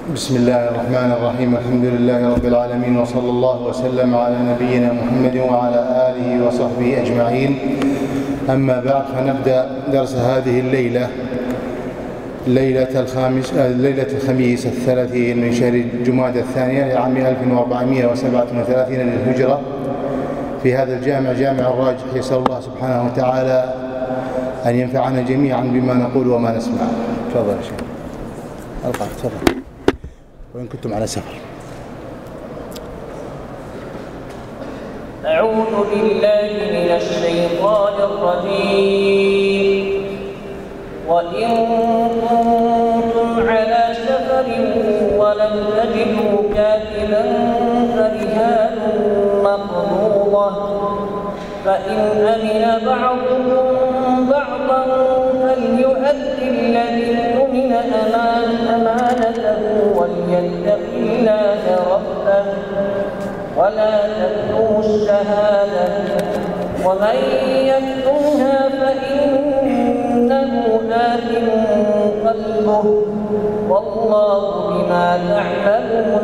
بسم الله الرحمن الرحيم. الحمد لله رب العالمين، وصلى الله وسلم على نبينا محمد وعلى آله وصحبه أجمعين. أما بعد، فنبدأ درس هذه الليلة، ليلة الخميس 30 من شهر جمادى الثانية لعام 1437 للهجرة، في هذا الجامع، جامع الراجح. يسأل الله سبحانه وتعالى أن ينفعنا جميعا بما نقول وما نسمع. تفضل يا شيخ. ألقى تفضل. وإن كنتم على سفر. أعوذ بالله من الشيطان الرجيم. وإن كنتم على سفر ولم تجدوا كاتبا فرهان مقبوضة، فإن أمن بعضكم بعضا فليؤدي الذي اؤتمن أمانته وليتق الله ربه ولا تكتموا الشهادة، ومن يكتمها فإنه آثم قلبه، والله بما تعملون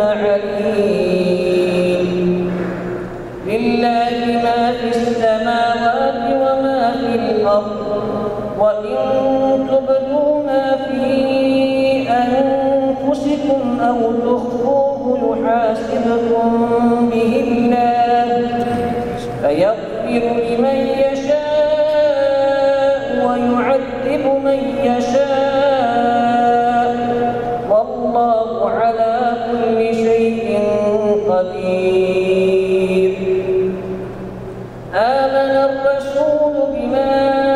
عليم. لله ما في السماوات وما في الأرض، وإن تبدوا ما في أنفسكم أو تخفوه يحاسبكم به الله، فيغفر لمن يشاء ويعذب من يشاء، والله على كل شيء قدير. آمن الرسول بما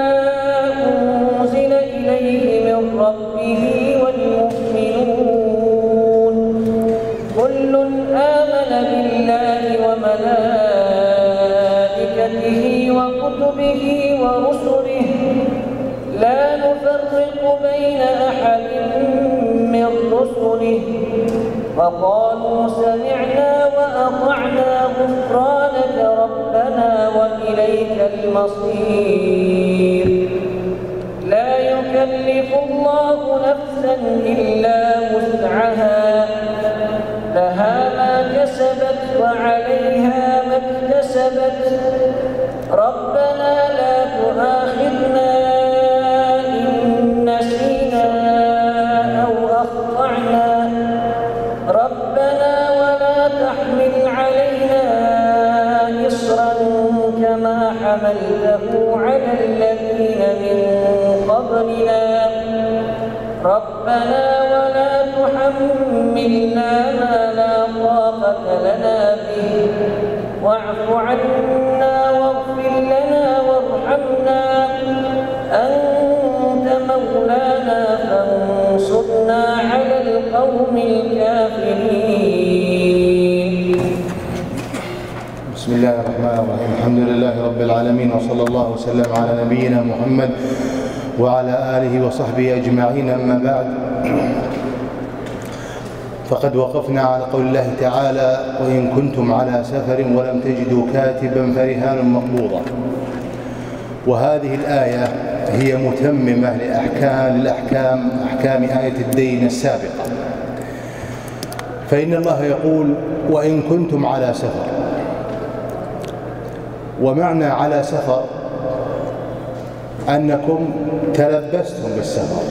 أنزل إليه من ربه والمؤمنون، كل آمن بالله وملائكته وكتبه ورسله لا نفرق بين أحد من رسله، وقالوا سمعنا وأطعنا غفرانك ربنا وإليك المصير. لا يكلف الله نفسا إلا وسعها، لها ما كسبت وعليها ما اكتسبت، ربنا لا تؤاخذنا إن نسينا أو أخطأنا، ربنا ولا تحمل علينا إصرا كما حملته على الذين من قبلنا، ربنا ولا تحملنا ما لا طاقة لنا به، واعف عنا واغفر لنا وارحمنا، أنت مولانا فانصرنا على القوم الكافرين. بسم الله الرحمن الرحيم. الحمد لله رب العالمين، وصلى الله وسلم على نبينا محمد وعلى آله وصحبه أجمعين. أما بعد، فقد وقفنا على قول الله تعالى: وإن كنتم على سفر ولم تجدوا كاتبا فرهان مقبوضة. وهذه الآية هي متممة لأحكام آية الدين السابقة. فإن الله يقول: وإن كنتم على سفر. ومعنى على سفر أنكم تلبستم بالسفر.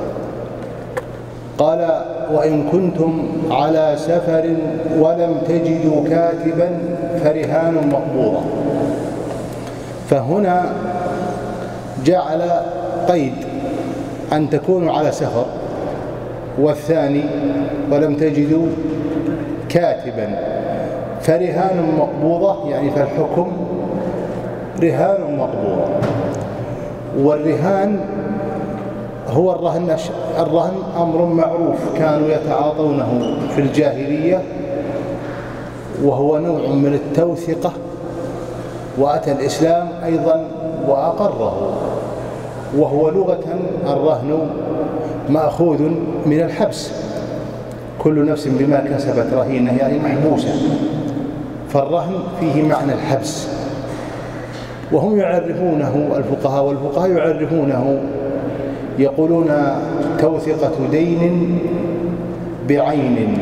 قال: وإن كنتم على سفر ولم تجدوا كاتبا فرهان مقبوضة. فهنا جعل قيد أن تكونوا على سفر، والثاني ولم تجدوا كاتبا فرهان مقبوضة، يعني فالحكم رهان مقبوضة. والرهان هو الرهن أمر معروف كانوا يتعاطونه في الجاهلية، وهو نوع من التوثقة، وأتى الإسلام أيضا وأقره. وهو لغة الرهن مأخوذ من الحبس، كل نفس بما كسبت رهينة، يعني محبوسة. فالرهن فيه معنى الحبس، وهم يعرفونه والفقهاء يعرفونه، يقولون توثقة دين بعين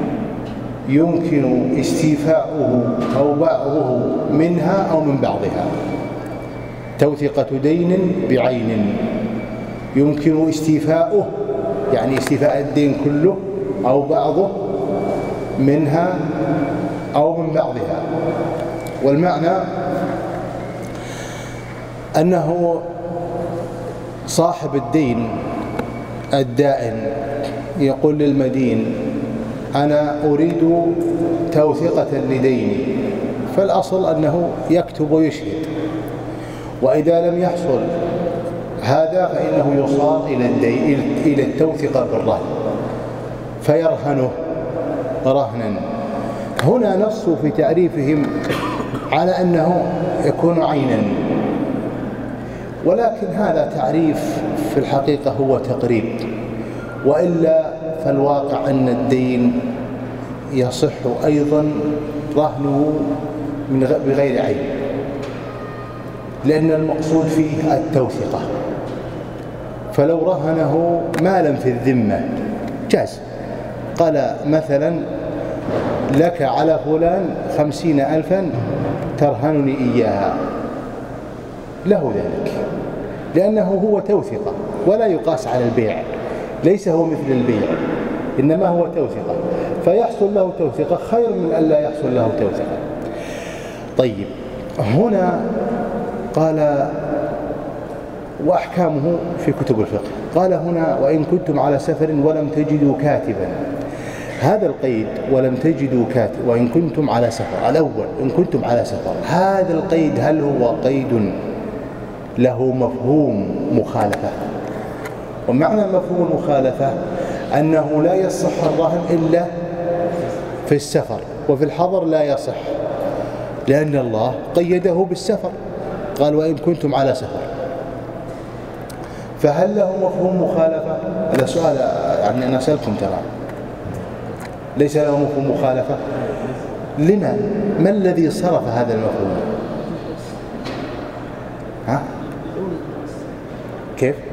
يمكن استيفاؤه أو بعضه منها أو من بعضها. توثيقة دين بعين يمكن استيفاؤه، يعني استيفاء الدين كله أو بعضه منها أو من بعضها. والمعنى أنه صاحب الدين الدائن يقول للمدين: أنا أريد توثيقة لديني، فالأصل أنه يكتب ويشهد، وإذا لم يحصل هذا فإنه يصار إلى التوثيقة بالرهن فيرهنه رهنا. هنا نصوا في تعريفهم على أنه يكون عينا، ولكن هذا تعريف في الحقيقة هو تقريب، وإلا فالواقع أن الدين يصح أيضا رهنه بغير عين، لأن المقصود فيه التوثيقة. فلو رهنه مالا في الذمة جاز، قال مثلا: لك على فلان 50,000 ترهنني إياها، له ذلك، لأنه هو توثيقة ولا يقاس على البيع، ليس هو مثل البيع، إنما هو توثيقة، فيحصل له توثيقة خير من أن لا يحصل له توثيقة. طيب، هنا قال وأحكامه في كتب الفقه. قال هنا: وإن كنتم على سفر ولم تجدوا كاتبا. هذا القيد ولم تجدوا كاتب وإن كنتم على سفر، الأول إن كنتم على سفر، هذا القيد هل هو قيد له مفهوم مخالفة؟ ومعنى مفهوم المخالفة أنه لا يصح الرهن إلا في السفر، وفي الحضر لا يصح، لأن الله قيده بالسفر، قال: وإن كنتم على سفر. فهل له مفهوم مخالفة؟ هذا سؤال، يعني أنا أسألكم، ترى ليس له مفهوم مخالفة. لما؟ ما الذي صرف هذا المفهوم؟ ها؟ كيف؟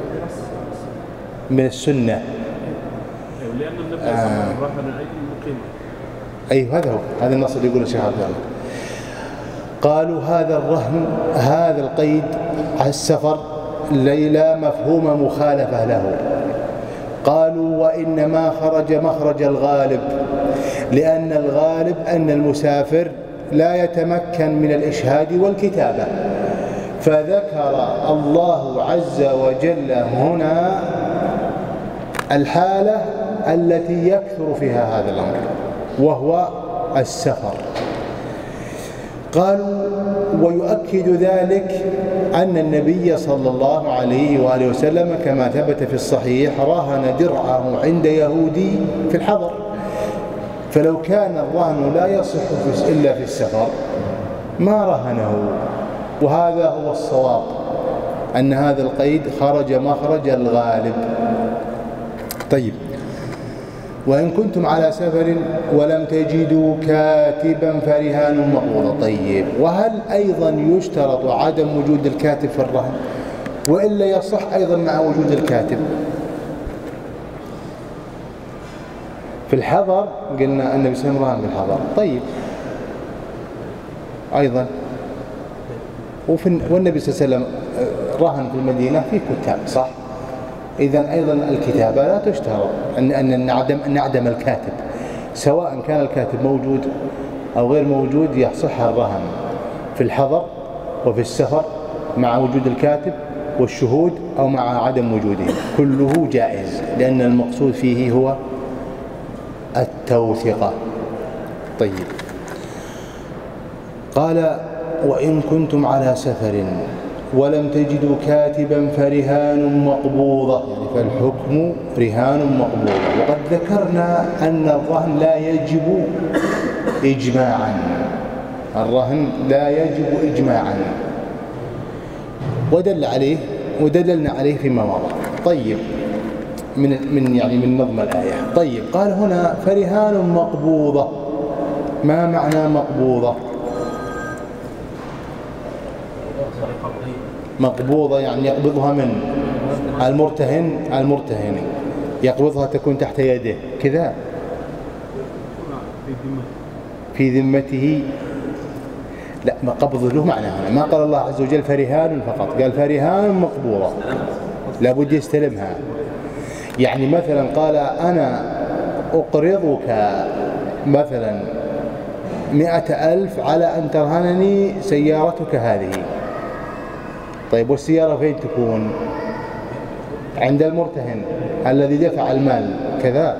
من السنة، لأن النبي صلى الله عليه وسلم رهن أي مقيم. أي هذا النص اللي يقول الشيخ عبد الله. قالوا هذا الرهن، هذا القيد على السفر لا مفهوم مخالفة له. قالوا: وإنما خرج مخرج الغالب، لأن الغالب أن المسافر لا يتمكن من الإشهاد والكتابة، فذكر الله عز وجل هنا الحالة التي يكثر فيها هذا الأمر، وهو السفر. قالوا: ويؤكد ذلك أن النبي صلى الله عليه وآله وسلم كما ثبت في الصحيح رهن درعه عند يهودي في الحضر، فلو كان الرهن لا يصح إلا في السفر ما رهنه. وهذا هو الصواب، أن هذا القيد خرج مخرج الغالب. طيب، وإن كنتم على سفر ولم تجدوا كاتبا فرهان مقبوضة. طيب، وهل أيضا يشترط عدم وجود الكاتب في الرهن، وإلا يصح أيضا مع وجود الكاتب؟ في الحضر قلنا النبي صلى الله عليه وسلم رهن بالحضر. طيب، أيضا والنبي صلى الله عليه وسلم رهن في المدينة في كتاب، صح؟ إذن أيضا الكتابة لا تشترط أن نعدم الكاتب، سواء كان الكاتب موجود أو غير موجود يصح الرهن في الحضر وفي السفر مع وجود الكاتب والشهود أو مع عدم وجوده، كله جائز، لأن المقصود فيه هو التوثيقة. طيب، قال: وإن كنتم على سفر ولم تجدوا كاتبا فرهان مقبوضة، يعني فالحكم رهان مقبوضة. وقد ذكرنا أن الرهن لا يجب إجماعا، الرهن لا يجب إجماعا، ودللنا عليه فيما مضى. طيب، من نظم الآية. طيب، قال هنا فرهان مقبوضة. ما معنى مقبوضة؟ مقبوضة يعني يقبضها من المرتهن. يقبضها تكون تحت يده كذا في ذمته. لا، ما قبض له معنى هنا، ما قال الله عز وجل فرهان فقط، قال فرهان مقبوضة، لابد يستلمها. يعني مثلا قال أنا أقرضك مثلا 100,000 على أن ترهنني سيارتك هذه. طيب والسيارة فين تكون؟ عند المرتهن الذي دفع المال كذا.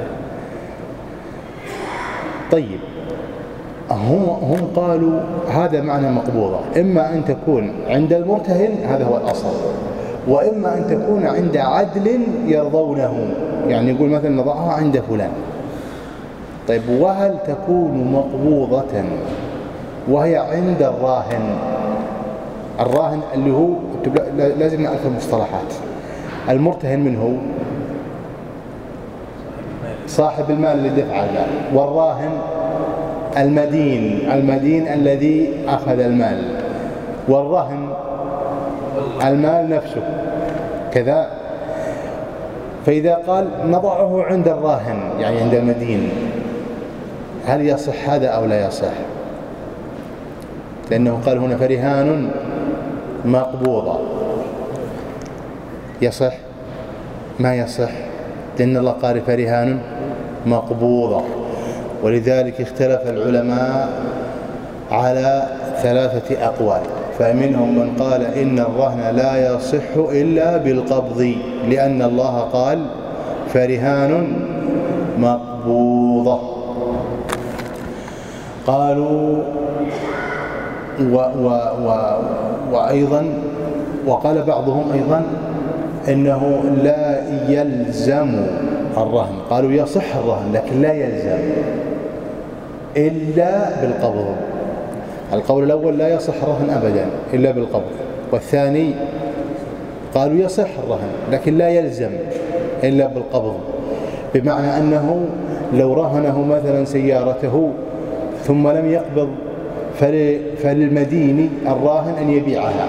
طيب هم قالوا هذا معنى مقبوضة، إما أن تكون عند المرتهن هذا هو الأصل، وإما أن تكون عند عدل يرضونه، يعني يقول مثلا نضعها عند فلان. طيب وهل تكون مقبوضة وهي عند الراهن؟ الراهن اللي هو لازم نعرف المصطلحات. المرتهن من هو؟ صاحب المال اللي دفع المال، والراهن المدين الذي أخذ المال، والرهن المال نفسه كذا. فإذا قال نضعه عند الراهن يعني عند المدين، هل يصح هذا أو لا يصح؟ لأنه قال هنا فرهان مقبوضة. يصح؟ ما يصح، لأن الله قال فرهان مقبوضة. ولذلك اختلف العلماء على 3 أقوال، فمنهم من قال إن الرهن لا يصح إلا بالقبض، لأن الله قال فرهان مقبوضة. قالوا وأيضا وقال بعضهم أيضا إنه لا يلزم الرهن، قالوا يصح الرهن لكن لا يلزم إلا بالقبض. القول الأول لا يصح الرهن أبدا إلا بالقبض، والثاني قالوا يصح الرهن لكن لا يلزم إلا بالقبض، بمعنى أنه لو رهنه مثلا سيارته ثم لم يقبض فللمدين الراهن أن يبيعها،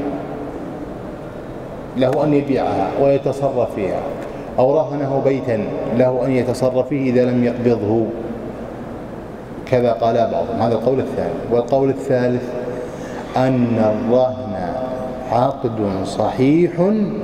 له أن يبيعها ويتصرف فيها، أو رهنه بيتا له أن يتصرف فيه إذا لم يقبضه، كذا قال بعضهم. هذا القول الثاني. والقول الثالث أن الرهن عقد صحيح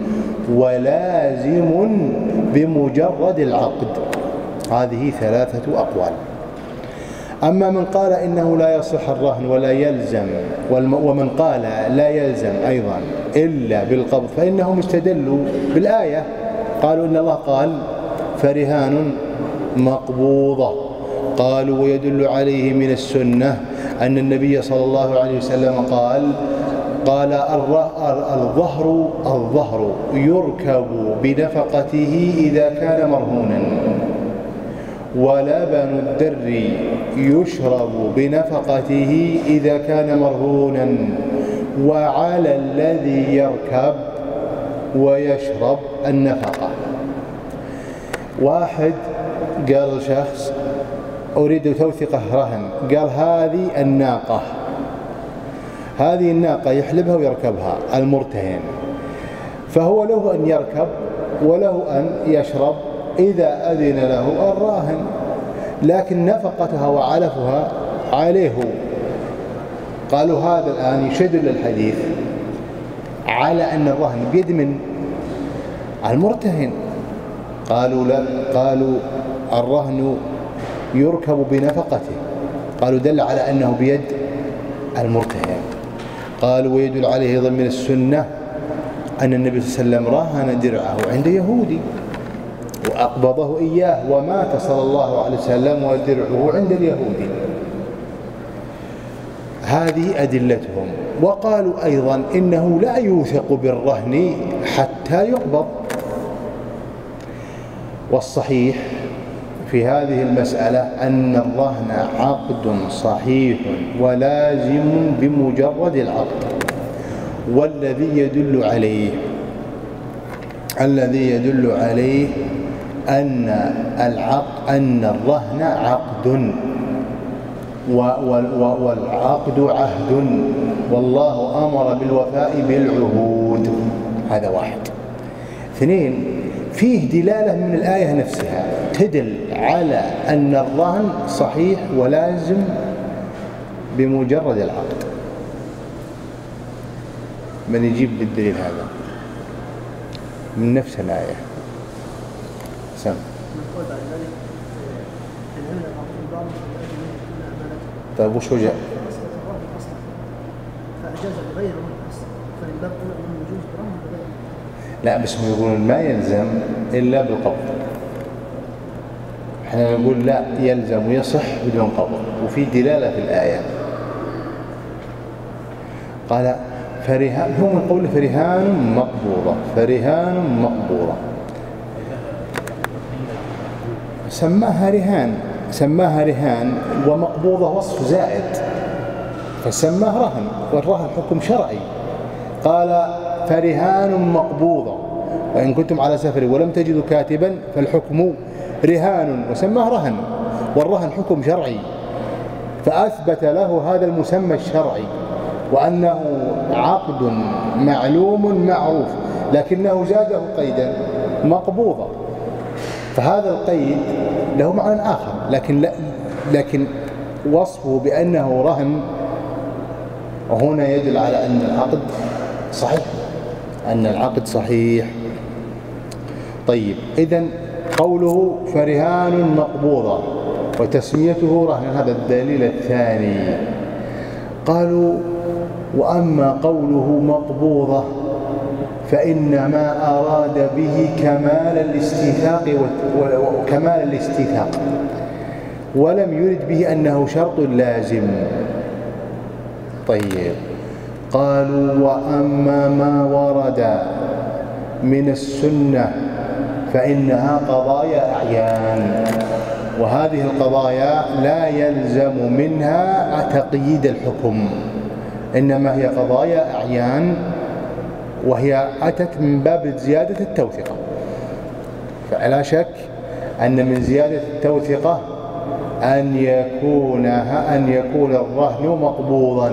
ولازم بمجرد العقد. هذه 3 أقوال. أما من قال إنه لا يصح الرهن ولا يلزم، ومن قال لا يلزم أيضا إلا بالقبض، فإنهم استدلوا بالآية، قالوا إن الله قال فرهان مقبوضة. قالوا ويدل عليه من السنة أن النبي صلى الله عليه وسلم قال الظهر يركب بنفقته إذا كان مرهونا، ولبن الدر يشرب بنفقته إذا كان مرهونا، وعلى الذي يركب ويشرب النفقة. واحد قال شخص أريد توثيقه رهن، قال هذه الناقة يحلبها ويركبها المرتهن، فهو له أن يركب وله أن يشرب إذا أذن له الراهن، لكن نفقتها وعلفها عليه. قالوا هذا الآن يشدل الحديث على أن الرهن بيد من المرتهن. قالوا لا، قالوا الرهن يركب بنفقته، قالوا دل على أنه بيد المرتهن. قالوا ويدل عليه أيضا من السنة أن النبي صلى الله عليه وسلم راهن درعه عند يهودي وأقبضه إياه، ومات صلى الله عليه وسلم ودرعه عند اليهودي. هذه أدلتهم. وقالوا أيضا إنه لا يوثق بالرهن حتى يقبض. والصحيح في هذه المسألة أن الرهن عقد صحيح ولازم بمجرد العقد، والذي يدل عليه أن الرهن عقد، والعقد عهد، والله أمر بالوفاء بالعهود. هذا واحد. 2، فيه دلالة من الآية نفسها تدل على أن الرهن صحيح ولازم بمجرد العقد. من يجيب بالدليل هذا من نفس الآية؟ سم. طيب وش وجه؟ لا بس هم يقولون ما يلزم إلا بالقبض، احنا نقول لا يلزم ويصح بدون قبض، وفي دلالة في الآية. قال فرهان، هو من قول فرهان مقبوضة، فرهان مقبوضة، سماها رهان ومقبوضة وصف زائد فسماه رهن، والرهن حكم شرعي. قال فرهان مقبوضة وإن كنتم على سفر ولم تجدوا كاتبا فالحكم رهان، وسماه رهن، والرهن حكم شرعي، فأثبت له هذا المسمى الشرعي وأنه عقد معلوم معروف، لكنه زاده قيدا مقبوضة، فهذا القيد له معنى آخر، لكن وصفه بأنه رهن هنا يدل على أن العقد صحيح، أن العقد صحيح. طيب إذن قوله فرهان مقبوضة وتسميته رهن هذا الدليل الثاني. قالوا وأما قوله مقبوضة فإنما أراد به كمال الاستيثاق ولم يرد به أنه شرط لازم. طيب قالوا وأما ما ورد من السنة فإنها قضايا أعيان، وهذه القضايا لا يلزم منها تقييد الحكم، إنما هي قضايا أعيان، وهي أتت من باب زيادة التوثقة، فلا شك أن من زيادة التوثقة أن يكون الرهن مقبوضا.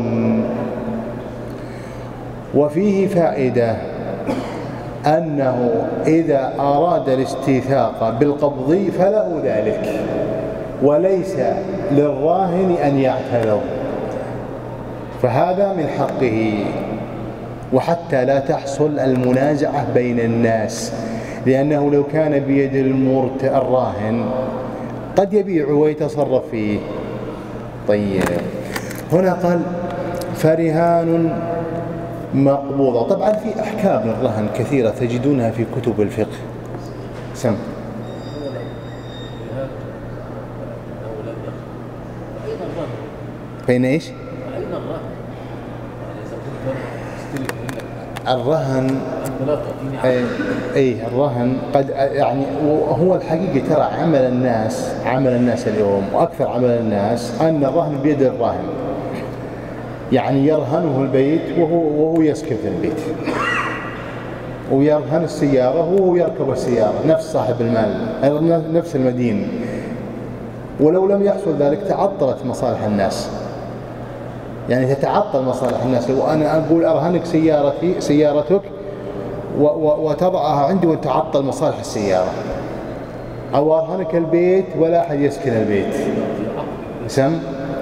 وفيه فائدة أنه إذا أراد الاستيثاق بالقبض فله ذلك، وليس للراهن أن يعترض، فهذا من حقه، وحتى لا تحصل المنازعة بين الناس، لأنه لو كان بيد الراهن قد يبيع ويتصرف فيه. طيب هنا قال فرهان مقبوضة، طبعا في أحكام الرهن كثيرة تجدونها في كتب الفقه. سم. بين إيش؟ الرهن الرهن قد يعني هو الحقيقة ترى عمل الناس اليوم وأكثر عمل الناس أن الرهن بيد الراهن، يعني يرهنه البيت وهو يسكن في البيت، ويرهن السيارة وهو يركب السيارة، نفس صاحب المال، نفس المدين. ولو لم يحصل ذلك تعطلت مصالح الناس، يعني تتعطل مصالح الناس. لو أنا أقول أرهنك سيارتك وتضعها عندي وتعطل مصالح السيارة، أو أرهنك البيت ولا أحد يسكن البيت، سم.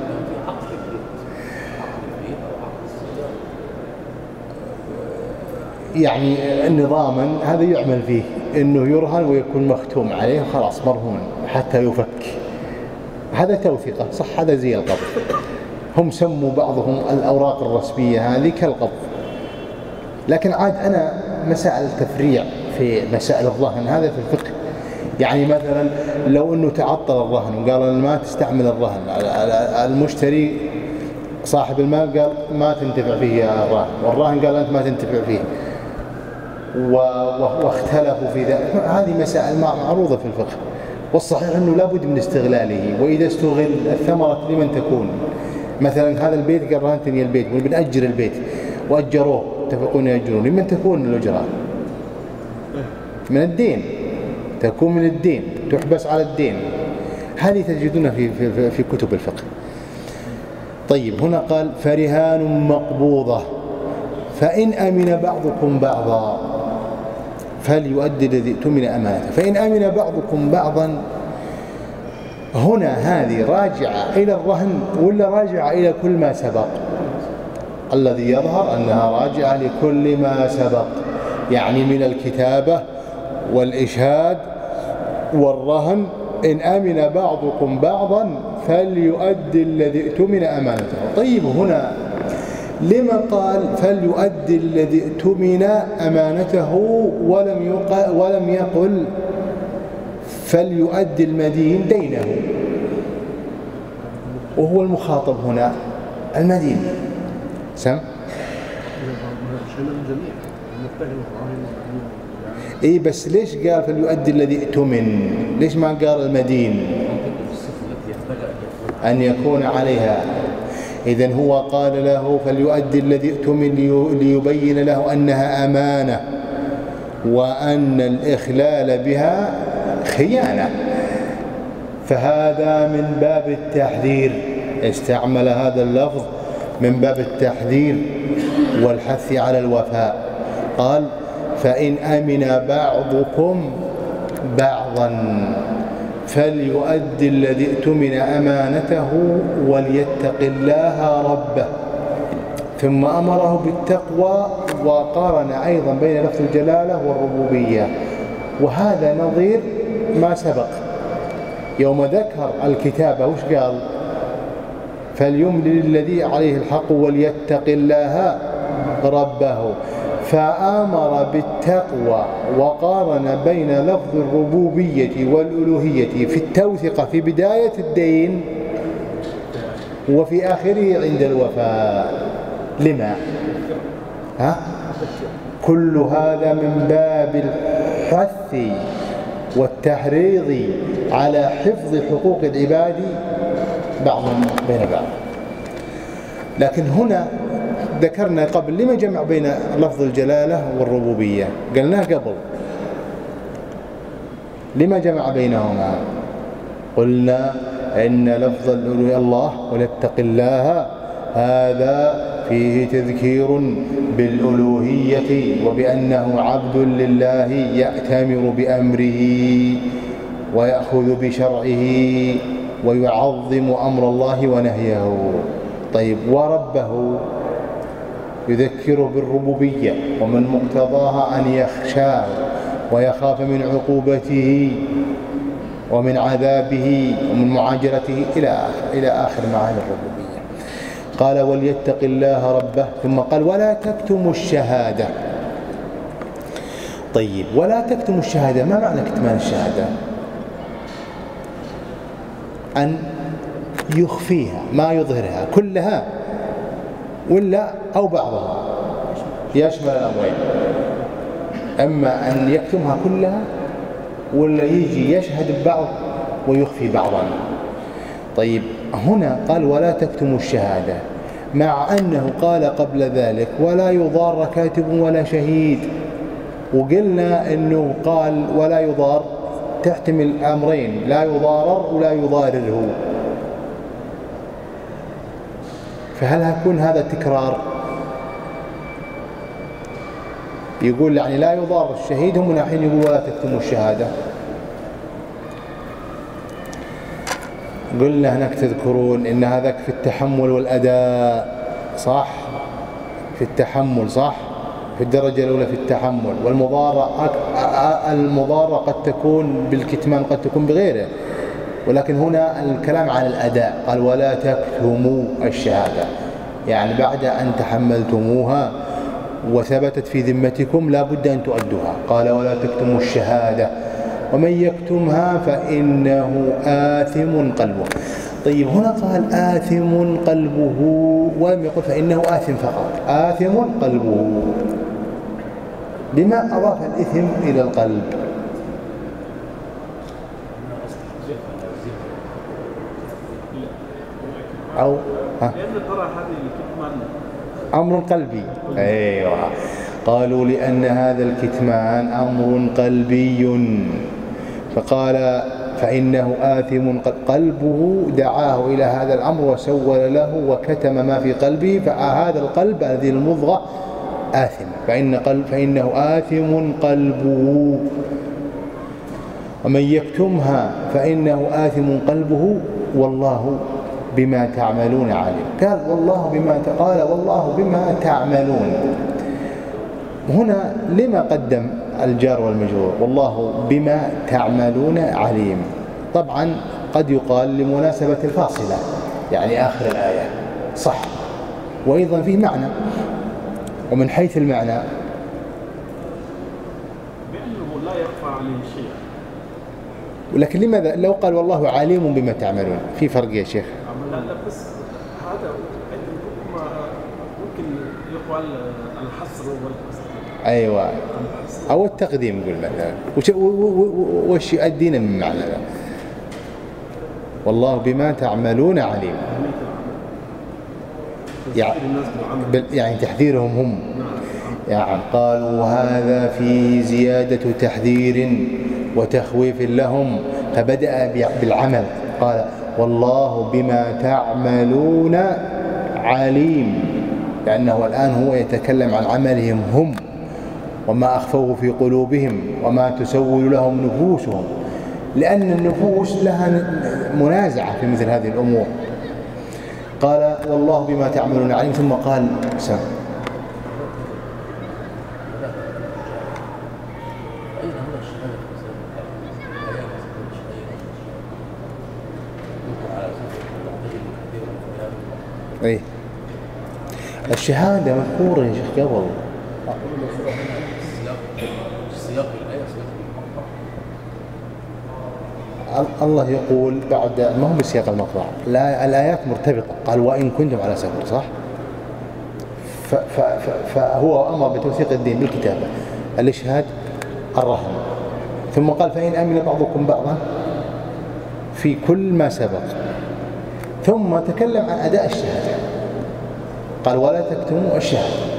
يعني نظاما هذا يعمل فيه انه يرهن ويكون مختوم عليه خلاص مرهون حتى يفك، هذا توثيقه صح، هذا زي القبض. هم سموا بعضهم الأوراق الرسمية هذه كالقبض، لكن عاد أنا مسائل التفريع في مسائل الرهن هذا في الفقه. يعني مثلا لو أنه تعطل الرهن وقال أنا ما تستعمل الرهن، المشتري صاحب المال قال ما تنتفع فيه يا الراهن، والراهن قال أنت ما تنتفع فيه، واختلفوا في ذلك، هذه مسائل معروضة في الفقه، والصحيح أنه لا بد من استغلاله. وإذا استغل الثمرة لمن تكون؟ مثلا هذا البيت قال رهنتني البيت وبنأجر البيت وأجروه، اتفقون يأجرون، لمن تكون الأجرة؟ من الدين، تكون من الدين، تحبس على الدين. هذه تجدونها في كتب الفقه. طيب هنا قال فرهان مقبوضة فإن أمن بعضكم بعضا فليؤدي الذي اؤتمن أمانته. فإن أمن بعضكم بعضا، هنا هذه راجعة إلى الرهن ولا راجعة إلى كل ما سبق؟ الذي يظهر أنها راجعة لكل ما سبق، يعني من الكتابة والإشهاد والرهن. إن أمن بعضكم بعضا فليؤدي الذي اؤتمن أمانته. طيب هنا لما قال فليؤدي الذي اؤتمن أمانته ولم يقل فليؤدي المدين دينه، وهو المخاطب هنا المدين؟ سم؟ إيه بس ليش قال فليؤدي الذي اؤتمن؟ ليش ما قال المدين أن يكون عليها؟ إذن هو قال له فليؤدي الذي اؤتمن ليبين له أنها أمانة وأن الإخلال بها خيانة، فهذا من باب التحذير، استعمل هذا اللفظ من باب التحذير والحث على الوفاء. قال فإن أمن بعضكم بعضا فليؤدي الذي اؤتمن أمانته وليتق الله ربه. ثم أمره بالتقوى وقارن أيضا بين لفظ الجلالة والربوبية، وهذا نظير ما سبق. يوم ذكر الكتابة وش قال؟ فليملل الذي عليه الحق وليتق الله ربه، فآمر بالتقوى وقارن بين لفظ الربوبية والألوهية في التوثقة في بداية الدين وفي آخره عند الوفاء. لما؟ كل هذا من باب الحث والتحريض على حفظ حقوق العباد بعضهم بين بعض. لكن هنا ذكرنا قبل لما جمع بين لفظ الجلالة والربوبية؟ قلناه قبل، لما جمع بينهما؟ قلنا إن لفظ الألوهية الله وليتق الله هذا فيه تذكير بالألوهية وبأنه عبد لله يأتمر بأمره ويأخذ بشرعه ويعظم أمر الله ونهيه. طيب وربه يذكره بالربوبية ومن مقتضاها أن يخشاه ويخاف من عقوبته ومن عذابه ومن معاجرته إلى آخر معاني الربوبية. قال وليتق الله ربه، ثم قال ولا تكتموا الشهادة. طيب ولا تكتموا الشهادة، ما معنى كتمان الشهادة؟ أن يخفيها، ما يظهرها كلها ولا أو بعضها، يشمل الأمرين، أما أن يكتمها كلها ولا يجي يشهد ببعض ويخفي بعضا. طيب هنا قال ولا تكتموا الشهادة، مع أنه قال قبل ذلك ولا يضار كاتب ولا شهيد، وقلنا أنه قال ولا يضار تحتمل أمرين، لا يضارر ولا يضارره، فهل هيكون هذا تكرار؟ يقول يعني لا يضار الشهيد، هم الحين يقول ولا تكتموا الشهادة. قلنا هناك تذكرون إن هذاك في التحمل والأداء، صح؟ في التحمل صح؟ في الدرجة الأولى في التحمل، المضارة قد تكون بالكتمان قد تكون بغيره، ولكن هنا الكلام على الأداء. قال ولا تكتموا الشهادة، يعني بعد أن تحملتموها وثبتت في ذمتكم لا بد أن تؤدوها. قال ولا تكتموا الشهادة ومن يكتمها فإنه آثم قلبه. طيب هنا قال آثم قلبه ولم يقل فإنه آثم فقط، آثم قلبه. لما أضاف الإثم إلى القلب؟ أو لأن ترى هذه الكتمان أمر قلبي. أيوة، قالوا لأن هذا الكتمان أمر قلبي، فقال فإنه آثم قلبه، دعاه إلى هذا الأمر وسول له وكتم ما في قلبه، فهذا القلب هذه المضغة آثم، فإنه آثم قلبه، ومن يكتمها فإنه آثم قلبه والله بما تعملون عليم. قال والله بما تعملون. هنا لما قدم الجار والمجرور والله بما تعملون عليم؟ طبعا قد يقال لمناسبة الفاصلة، يعني آخر الآية صح، وأيضا فيه معنى. ومن حيث المعنى بأنه لا يخفى عليه شيء. ولكن لماذا لو قال والله عليم بما تعملون؟ في فرق يا شيخ. لا بس هذا ممكن يقال الحصر والقصر. أيوة، أو التقديم قل مثلا. وش يؤدينا من معنى ذا؟ والله بما تعملون عليم، يعني تحذيرهم هم. يعني قالوا هذا فيه زيادة تحذير وتخويف لهم، فبدأ بالعمل، قال والله بما تعملون عليم، لأنه الآن هو يتكلم عن عملهم هم وما أخفوه في قلوبهم وما تسول لهم نفوسهم، لأن النفوس لها منازعة في مثل هذه الأمور. قال والله بما تعملون عليم، ثم قال سم. ايه الشهادة مذكورة يا شيخ قبل. الله يقول بعد، ما هو بسياق المقطع، الآيات مرتبطة. قال وإن كنتم على سفر، صح؟ فهو أمر بتوثيق الدين بالكتابة، الإشهاد، الرهن، ثم قال فإن أمن بعضكم بعضا في كل ما سبق، ثم تكلم عن أداء الشهادة، قال ولا تكتموا الشهادة.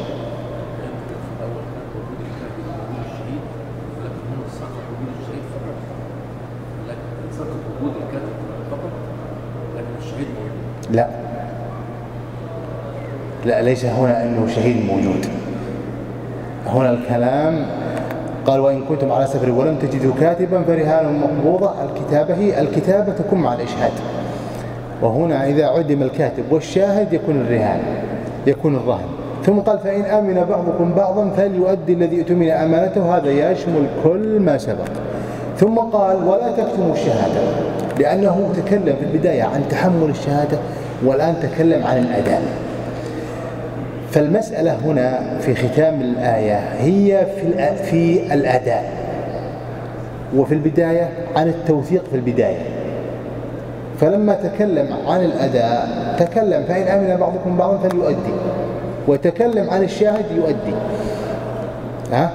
لا ليس هنا أنه شهيد موجود، هنا الكلام قال وإن كنتم على سفر ولم تجدوا كاتبا فرهان مقبوضة. الكتابة تكون مع الإشهاد، وهنا إذا عدم الكاتب والشاهد يكون الرهان، يكون الرهن. ثم قال فإن آمن بعضكم بعضا فليؤدي الذي اؤتمن أمانته، هذا يشمل كل ما سبق. ثم قال ولا تكتموا الشهادة، لأنه تكلم في البداية عن تحمل الشهادة والآن تكلم عن الأداء. فالمسألة هنا في ختام الآية هي في الأداء، وفي البداية عن التوثيق في البداية. فلما تكلم عن الأداء تكلم فإن آمن بعضكم بعضا فليؤدي، وتكلم عن الشاهد يؤدي. ها؟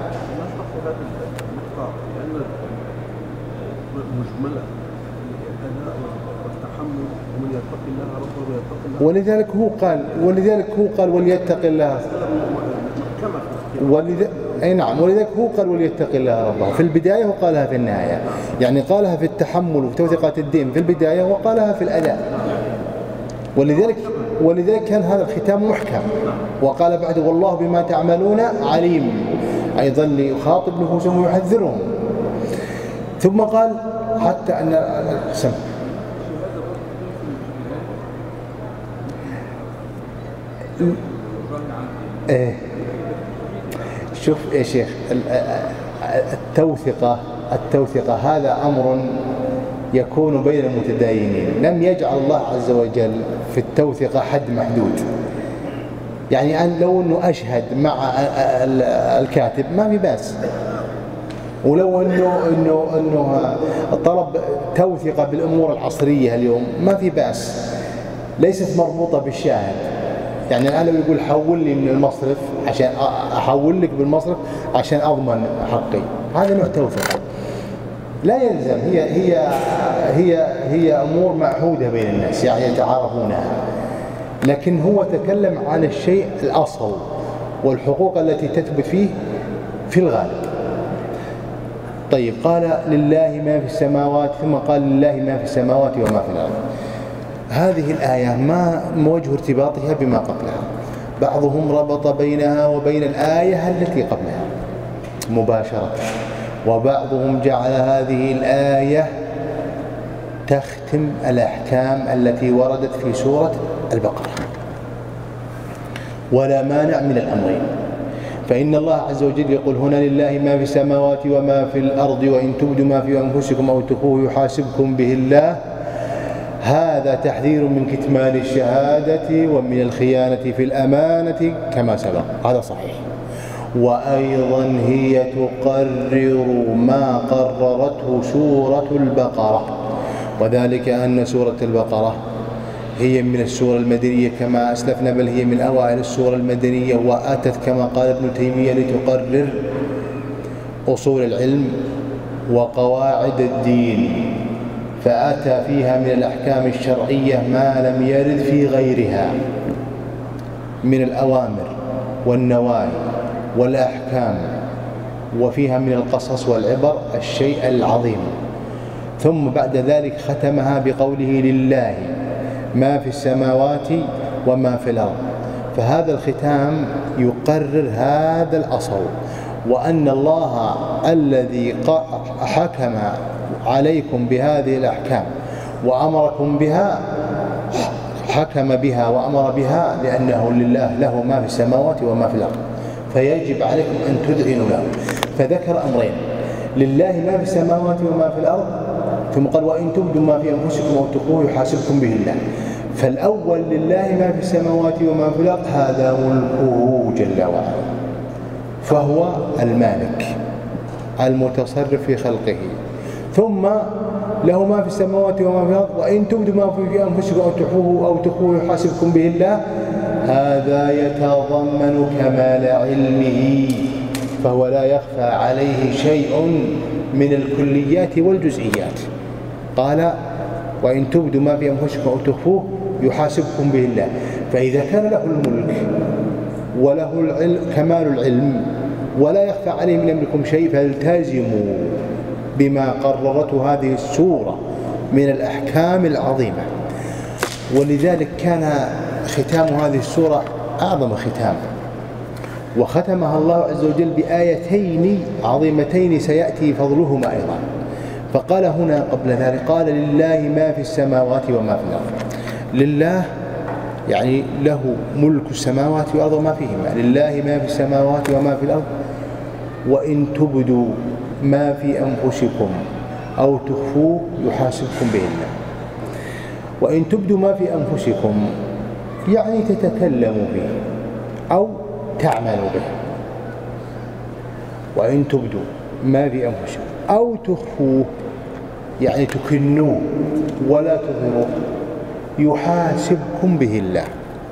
ولذلك هو قال وليتق الله. أي نعم، ولذلك هو قال وليتق الله ربه في البداية وقالها في النهاية، يعني قالها في التحمل وفي توثيقات الدين في البداية وقالها في الأداء. ولذلك كان هذا الختام محكم. وقال بعد والله بما تعملون عليم، أيضا ليخاطب نفوسهم ويحذرهم. ثم قال حتى أن سم شوف يا شيخ، التوثقة هذا أمر يكون بين المتداينين، لم يجعل الله عز وجل في التوثقة حد محدود. يعني أن لو أنه أشهد مع الكاتب ما في بأس، ولو أنه طلب توثقة بالأمور العصرية اليوم ما في بأس، ليست مربوطة بالشاهد. يعني الآن لو يقول حول لي من المصرف عشان أحول لك بالمصرف عشان أضمن حقي، هذا نوع توثقة لا يلزم. هي أمور معهودة بين الناس، يعني يتعارفونها. لكن هو تكلم عن الشيء الأصل والحقوق التي تثبت فيه في الغالب. طيب قال لله ما في السماوات، ثم قال لله ما في السماوات وما في الأرض. هذه الآية ما وجه ارتباطها بما قبلها؟ بعضهم ربط بينها وبين الآية التي قبلها مباشرة، وبعضهم جعل هذه الآية تختم الأحكام التي وردت في سورة البقرة. ولا مانع من الأمرين، فإن الله عز وجل يقول هنا لله ما في السماوات وما في الأرض وإن تبدوا ما في أنفسكم أو تخفوه يحاسبكم به الله. هذا تحذير من كتمان الشهادة ومن الخيانة في الأمانة كما سبق، هذا صحيح. وأيضا هي تقرر ما قررته سورة البقرة، وذلك أن سورة البقرة هي من السورة المدنية كما أسلفنا، بل هي من أوائل السورة المدنية، وأتت كما قال ابن تيمية لتقرر أصول العلم وقواعد الدين، فأتى فيها من الأحكام الشرعية ما لم يرد في غيرها من الأوامر والنواهي والأحكام، وفيها من القصص والعبر الشيء العظيم. ثم بعد ذلك ختمها بقوله لله ما في السماوات وما في الأرض، فهذا الختام يقرر هذا الأصل، وأن الله الذي حكم عليكم بهذه الأحكام وأمركم بها حكم بها وأمر بها لأنه لله له ما في السماوات وما في الأرض، فيجب عليكم أن تذعنوا له. فذكر أمرين: لله ما في السماوات وما في الأرض، ثم قال وإن تبدوا ما في أنفسكم أو تخفوه يحاسبكم به الله. فالأول لله ما في السماوات وما في الأرض، هذا ملكه جل وعلا، فهو المالك المتصرف في خلقه. ثم له ما في السماوات وما في الأرض، وإن تبدوا ما في أنفسكم أو تخفوه يحاسبكم به الله. هذا يتضمن كمال علمه، فهو لا يخفى عليه شيء من الكليات والجزئيات. قال وإن تبدوا ما في أنفسكم أو تخفوه يحاسبكم به الله. فإذا كان له الملك وله كمال العلم ولا يخفى عليه من أمركم شيء، فالتزموا بما قررته هذه السورة من الأحكام العظيمة. ولذلك كان ختام هذه السورة أعظم ختام، وختمها الله عز وجل بآيتين عظيمتين سيأتي فضلهما أيضا. فقال هنا قبل ذلك قال لله ما في السماوات وما في الأرض. لله يعني له ملك السماوات والأرض وما فيهما، لله ما في السماوات وما في الأرض. وإن تبدوا ما في أنفسكم أو تخفوه يحاسبكم به الله. وإن تبدوا ما في أنفسكم يعني تتكلموا به أو تعملوا به. وإن تبدوا ما في أنفسكم أو تخفوه يعني تكنوه ولا تظهروه يحاسبكم به الله.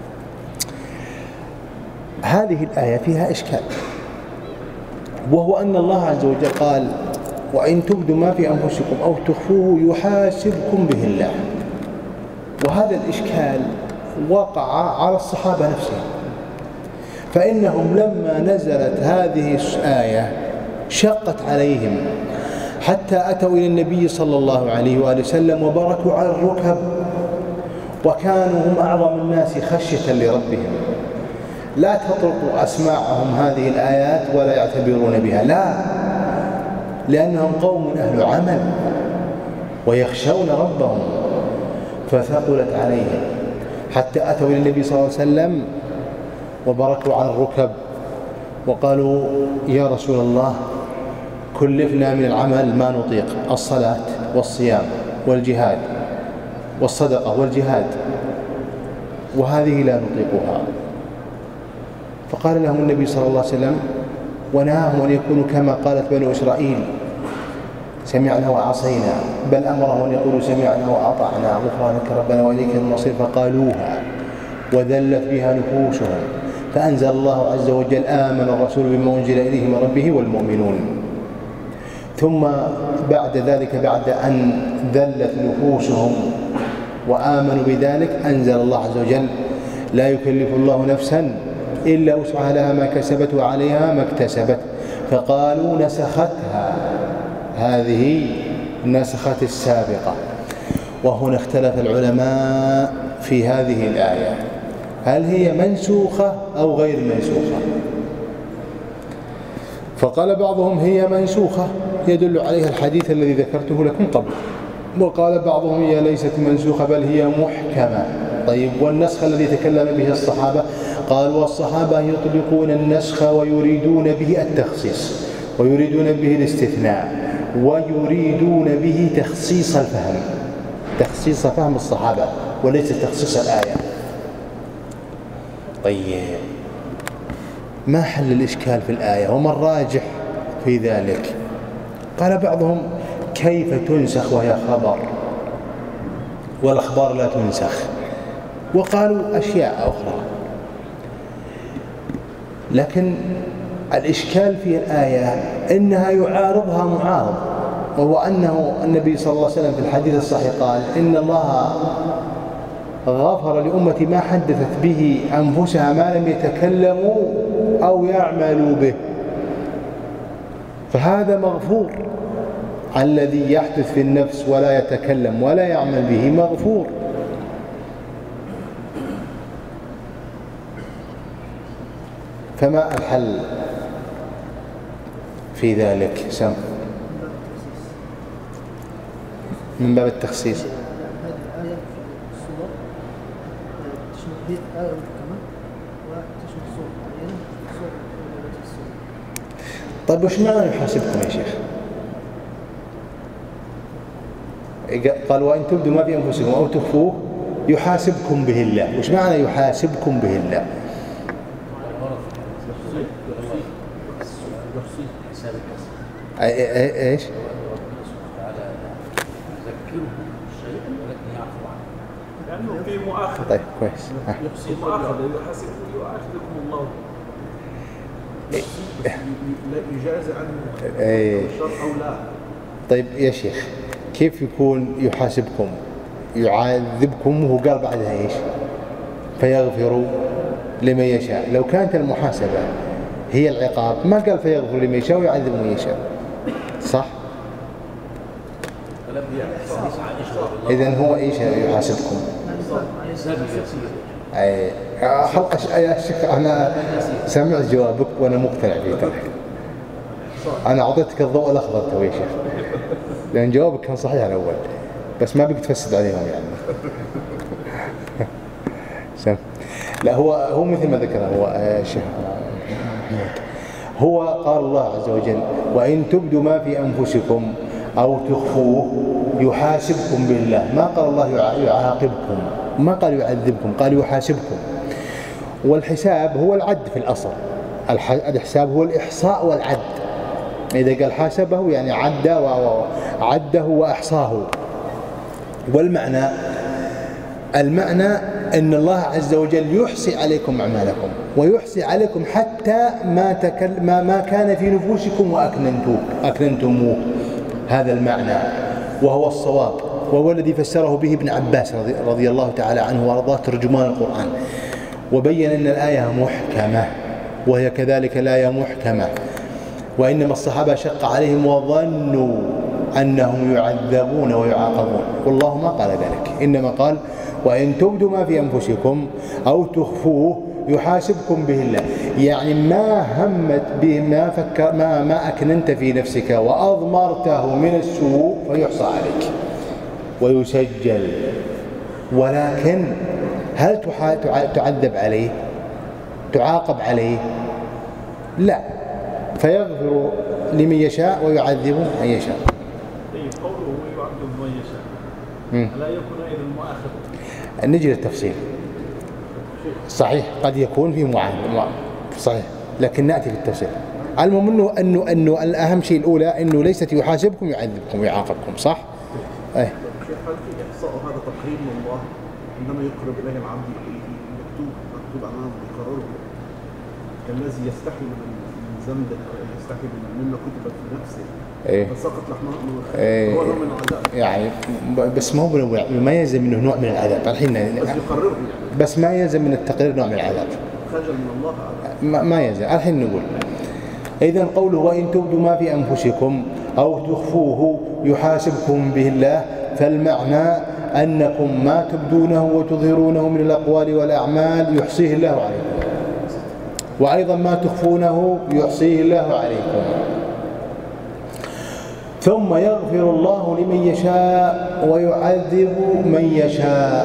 هذه الآية فيها إشكال، وهو أن الله عز وجل قال وإن تبدوا ما في أنفسكم أو تخفوه يحاسبكم به الله. وهذا الإشكال وقع على الصحابة نفسهم، فإنهم لما نزلت هذه الآية شقت عليهم حتى أتوا إلى النبي صلى الله عليه وآله وسلم وبركوا على الركب، وكانوا هم أعظم الناس خشية لربهم، لا تطرق أسماعهم هذه الآيات ولا يعتبرون بها، لا، لأنهم قوم أهل عمل ويخشون ربهم، فثقلت عليهم حتى أتوا إلى النبي صلى الله عليه وسلم وبركوا على الركب وقالوا يا رسول الله كلفنا من العمل ما نطيق، الصلاة والصيام والجهاد والصدقة والجهاد، وهذه لا نطيقها. فقال لهم النبي صلى الله عليه وسلم ونهاهم أن يكونوا كما قالت بنو إسرائيل سمعنا وعصينا، بل أمرهم أن يقولوا سمعنا وأطعنا غفرانك ربنا وإليك المصير، فقالوها وذلت بها نفوسهم. فأنزل الله عز وجل آمن الرسول بما أنزل إليه من ربه والمؤمنون. ثم بعد ذلك بعد أن ذلت نفوسهم وآمنوا بذلك أنزل الله عز وجل لا يكلف الله نفسا إلا وسعها لها ما كسبت وعليها ما اكتسبت. فقالوا نسختها، هذه نسخت السابقة. وهنا اختلف العلماء في هذه الآية، هل هي منسوخة أو غير منسوخة؟ فقال بعضهم هي منسوخة يدل عليها الحديث الذي ذكرته لكم قبل، وقال بعضهم هي ليست منسوخة بل هي محكمة. طيب والنسخ الذي تكلم به الصحابة؟ قال والصحابة يطلقون النسخ ويريدون به التخصيص ويريدون به الاستثناء ويريدون به تخصيص الفهم، تخصيص فهم الصحابة وليس تخصيص الآية. طيب ما حل الإشكال في الآية وما الراجح في ذلك؟ قال بعضهم كيف تنسخ وهي خبر والأخبار لا تنسخ، وقالوا أشياء أخرى. لكن الإشكال في الآية إنها يعارضها معارض، وهو أنه النبي صلى الله عليه وسلم في الحديث الصحيح قال إن الله غفر لأمتي ما حدثت به أنفسها ما لم يتكلموا أو يعملوا به، فهذا مغفور. الذي يحدث في النفس ولا يتكلم ولا يعمل به مغفور. فما الحل في ذلك؟ سم من باب التخصيص. طيب وش معنى يحاسبكم يا شيخ؟ قال وإن تبدوا ما في أنفسكم أو تخفوه يحاسبكم به الله. وش معنى يحاسبكم به الله؟ ايش؟ لأنه في مؤاخذة. طيب كويس. مؤاخذة يحاسبكم يؤاخذكم الله. يجاز عنه الشر أو لا. طيب يا شيخ كيف يكون يحاسبكم؟ يعذبكم وهو قال بعدها ايش؟ فيغفر لمن يشاء. لو كانت المحاسبة هي العقاب ما قال فيغفر لمن يشاء ويعذب من يشاء، صح؟ إذن هو ايش يحاسبكم؟ يا شيخ أنا سمعت جوابك وأنا مقتنع فيه ترى. أنا أعطيتك الضوء الأخضر تو يا شيخ، لأن جوابك كان صحيح الأول بس ما بقيت تفسد عليهم يعني. لا هو مثل ما ذكر هو الشيخ محمود، هو قال الله عز وجل وإن تبدوا ما في أنفسكم أو تخفوه يحاسبكم بالله. ما قال الله يعاقبكم، ما قال يعذبكم، قال يحاسبكم. والحساب هو العد في الأصل، الحساب هو الإحصاء والعد. إذا قال حاسبه يعني عده وأحصاه. والمعنى أن الله عز وجل يحصي عليكم أعمالكم ويحصي عليكم حتى ما كان في نفوسكم وأكننتموه. هذا المعنى وهو الصواب، وهو الذي فسره به ابن عباس رضي الله تعالى عنه وارضاه ترجمان القرآن، وبين أن الآية محكمة وهي كذلك الآية محكمة، وإنما الصحابة شق عليهم وظنوا أنهم يعذبون ويعاقبون، والله ما قال ذلك، إنما قال وإن تبدوا ما في أنفسكم أو تخفوه يحاسبكم به الله. يعني ما همت به ما أكننت في نفسك وأضمرته من السوء فيحصى عليك ويسجل. ولكن هل تعذب عليه؟ تعاقب عليه؟ لا، فيغفر لمن يشاء ويعذب من يشاء. قوله ويعذب من يشاء لا يكون أيضا مؤاخذة. نجي للتفصيل. صحيح قد يكون في معاهدة صحيح، لكن نأتي بالتفصيل. المهم أنه الأهم شيء الأولى أنه ليست يحاسبكم يعذبكم ويعاقبكم، صح؟ شيخ هل في إحصاء هذا تقرير من الله عندما يقرب إليه العبد مكتوب أمامه يقرره كالذي يستحي من ذنبه يستحي مما كتبت في نفسه فسقط لحمه هو نوع من العذاب يعني. بس ما يلزم منه نوع من العذاب الحين بس يقرره يعني. بس ما يلزم من التقرير نوع من العذاب، خجل من الله ما يلزم. الحين نقول إذن قوله وإن تبدوا ما في أنفسكم أو تخفوه يحاسبكم به الله، فالمعنى أنكم ما تبدونه وتظهرونه من الأقوال والأعمال يحصيه الله عليكم، وأيضا ما تخفونه يحصيه الله عليكم. ثم يغفر الله لمن يشاء ويعذب من يشاء.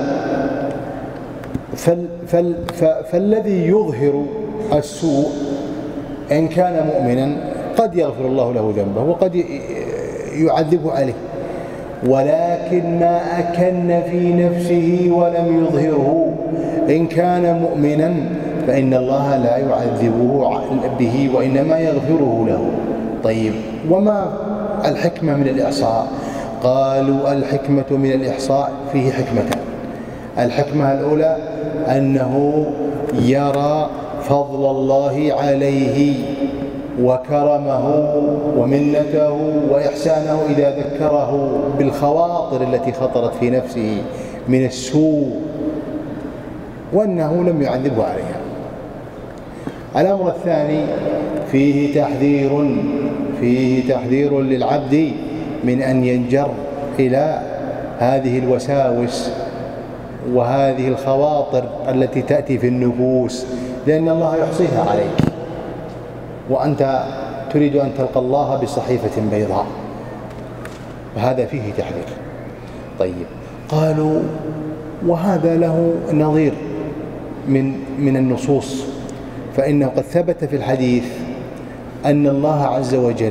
فالذي يظهر السوء إن كان مؤمنا قد يغفر الله له ذنبه وقد يعذبه عليه، ولكن ما أكن في نفسه ولم يظهره إن كان مؤمنا فإن الله لا يعذبه به وإنما يغفره له. طيب، وما الحكمة من الإحصاء؟ قالوا الحكمة من الإحصاء فيه حكمتان. الحكمة الأولى أنه يرى فضل الله عليه وكرمه ومنته وإحسانه إذا ذكره بالخواطر التي خطرت في نفسه من السوء، وأنه لم يعذبه عليها. الأمر الثاني فيه تحذير للعبد من أن ينجر إلى هذه الوساوس وهذه الخواطر التي تأتي في النفوس، لأن الله يحصيها عليك وأنت تريد أن تلقى الله بصحيفة بيضاء، وهذا فيه تحذير. طيب، قالوا وهذا له نظير من النصوص، فإنه قد ثبت في الحديث أن الله عز وجل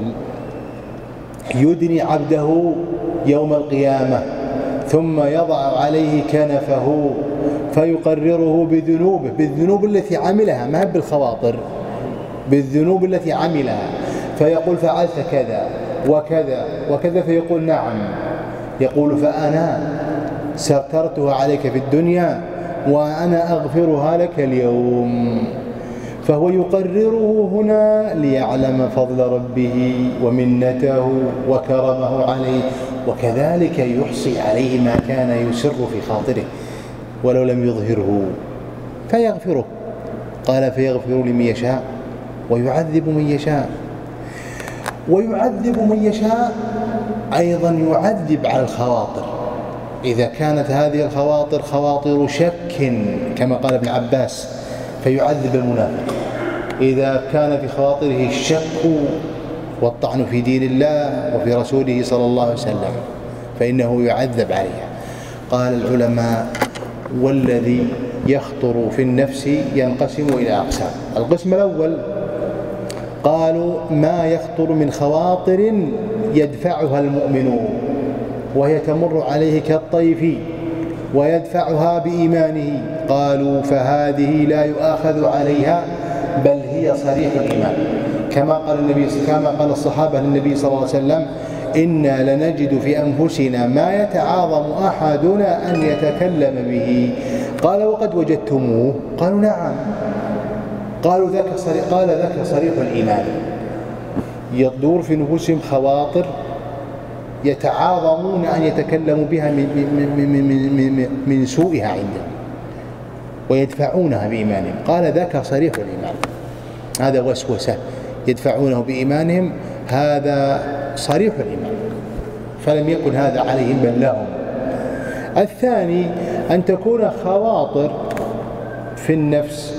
يدني عبده يوم القيامة ثم يضع عليه كنفه فيقرره بذنوبه، بالذنوب التي عملها، ما بالخواطر، بالذنوب التي عملها، فيقول فعلت كذا وكذا وكذا، فيقول نعم، يقول فأنا سترتها عليك في الدنيا وأنا أغفرها لك اليوم. فهو يقرره هنا ليعلم فضل ربه ومنته وكرمه عليه، وكذلك يحصي عليه ما كان يسر في خاطره ولو لم يظهره فيغفره. قال فيغفر لمن يشاء ويعذب من يشاء. ويعذب من يشاء أيضا يعذب على الخواطر، إذا كانت هذه الخواطر خواطر شك كما قال ابن عباس فيعذب المنافق. إذا كان في خواطره الشك والطعن في دين الله وفي رسوله صلى الله عليه وسلم فإنه يعذب عليها. قال العلماء والذي يخطر في النفس ينقسم إلى أقسام. القسم الأول قالوا ما يخطر من خواطر يدفعها المؤمن وهي تمر عليه كالطيف ويدفعها بإيمانه، قالوا فهذه لا يؤاخذ عليها بل هي صريح الإيمان، كما قال الصحابة للنبي صلى الله عليه وسلم إنا لنجد في أنفسنا ما يتعاظم أحدنا أن يتكلم به، قال وقد وجدتموه؟ قالوا نعم. قالوا ذاك صريح الإيمان، يدور في نفوسهم خواطر يتعاظمون أن يتكلموا بها من سوءها عندهم ويدفعونها بإيمانهم، قال ذاك صريح الإيمان، هذا وسوسة يدفعونه بإيمانهم، هذا صريح الإيمان، فلم يكن هذا عليهم بل لهم. الثاني أن تكون خواطر في النفس،